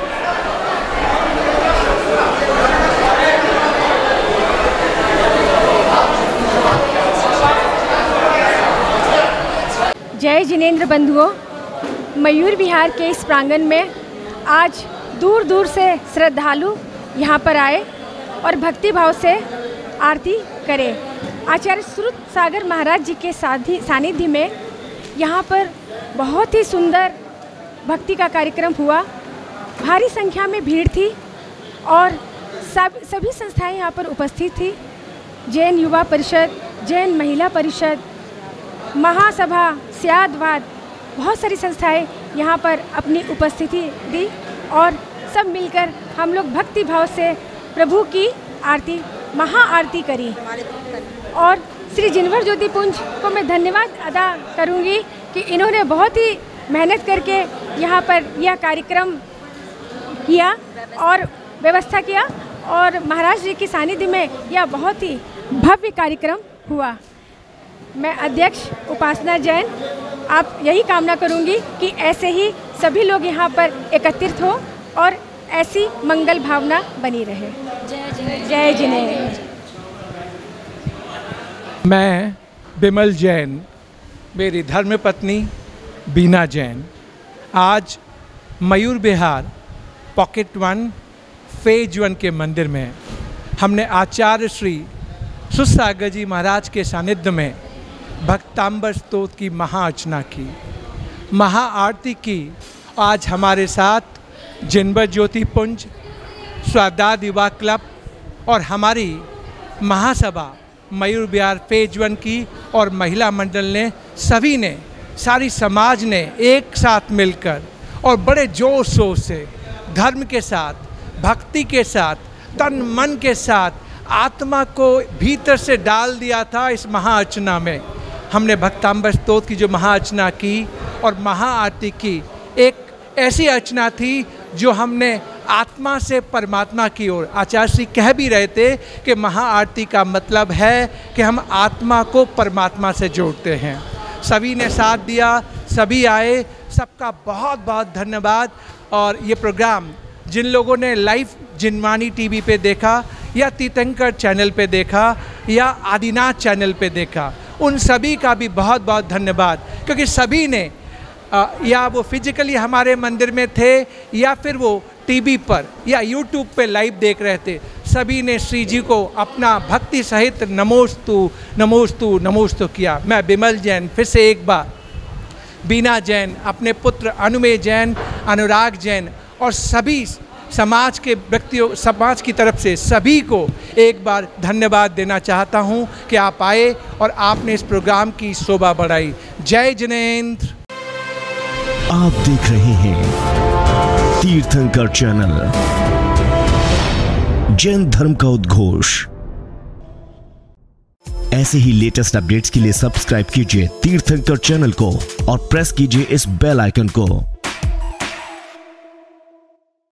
जय जिनेंद्र बंधुओं, मयूर विहार के इस प्रांगण में आज दूर दूर से श्रद्धालु यहाँ पर आए और भक्ति भाव से आरती करें। आचार्य श्रुत सागर महाराज जी के सानिध्य में यहाँ पर बहुत ही सुंदर भक्ति का कार्यक्रम हुआ। भारी संख्या में भीड़ थी और सब सभी संस्थाएं यहाँ पर उपस्थित थी। जैन युवा परिषद, जैन महिला परिषद, महासभा, स्यादवाद, बहुत सारी संस्थाएं यहाँ पर अपनी उपस्थिति दी और सब मिलकर हम लोग भक्ति भाव से प्रभु की आरती, महाआरती करी। और श्री जिनवर ज्योति पुंज को मैं धन्यवाद अदा करूँगी कि इन्होंने बहुत ही मेहनत करके यहाँ पर यह कार्यक्रम किया और व्यवस्था किया और महाराज जी की सानिध्य में यह बहुत ही भव्य कार्यक्रम हुआ। मैं अध्यक्ष उपासना जैन आप यही कामना करूंगी कि ऐसे ही सभी लोग यहाँ पर एकत्रित हो और ऐसी मंगल भावना बनी रहे। जय जिनेंद्र। मैं बिमल जैन, मेरी धर्मपत्नी बीना जैन आज Mayur Vihar pocket one phase one के मंदिर में हमने आचार्य श्री सुसागर जी महाराज के सानिध्य में भक्तांबर स्तोत्र की महाअर्चना की, महाआरती की। आज हमारे साथ जिनवर ज्योति पुंज, स्वादाद युवा क्लब और हमारी महासभा मयूर विहार फेज वन की और महिला मंडल ने, सभी ने, सारी समाज ने एक साथ मिलकर और बड़े जोर शोर से धर्म के साथ, भक्ति के साथ, तन मन के साथ आत्मा को भीतर से डाल दिया था। इस महाअर्चना में हमने भक्तांबर स्तोत्र की जो महाअर्चना की और महाआरती की, एक ऐसी अर्चना थी जो हमने आत्मा से परमात्मा की ओर, आचार्य श्री कह भी रहे थे कि महाआरती का मतलब है कि हम आत्मा को परमात्मा से जोड़ते हैं। सभी ने साथ दिया, सभी आए, सबका बहुत बहुत धन्यवाद। और ये प्रोग्राम जिन लोगों ने लाइव जिनवाणी टीवी पे देखा या तीर्थंकर चैनल पे देखा या आदिनाथ चैनल पे देखा, उन सभी का भी बहुत बहुत धन्यवाद, क्योंकि सभी ने आ, या वो फिजिकली हमारे मंदिर में थे या फिर वो टीवी पर या यूट्यूब पे लाइव देख रहे थे, सभी ने श्री जी को अपना भक्ति सहित नमोस्तु नमोस्तु नमोस्तु किया। मैं बिमल जैन फिर से एक बार, बीना जैन, अपने पुत्र अनुमेय जैन, अनुराग जैन और सभी समाज के व्यक्तियों, समाज की तरफ से सभी को एक बार धन्यवाद देना चाहता हूं कि आप आए और आपने इस प्रोग्राम की शोभा बढ़ाई। जय जिनेंद्र। आप देख रहे हैं तीर्थंकर चैनल, जैन धर्म का उद्घोष। ऐसे ही लेटेस्ट अपडेट्स के लिए सब्सक्राइब कीजिए तीर्थंकर चैनल को और प्रेस कीजिए इस बेल आइकन को।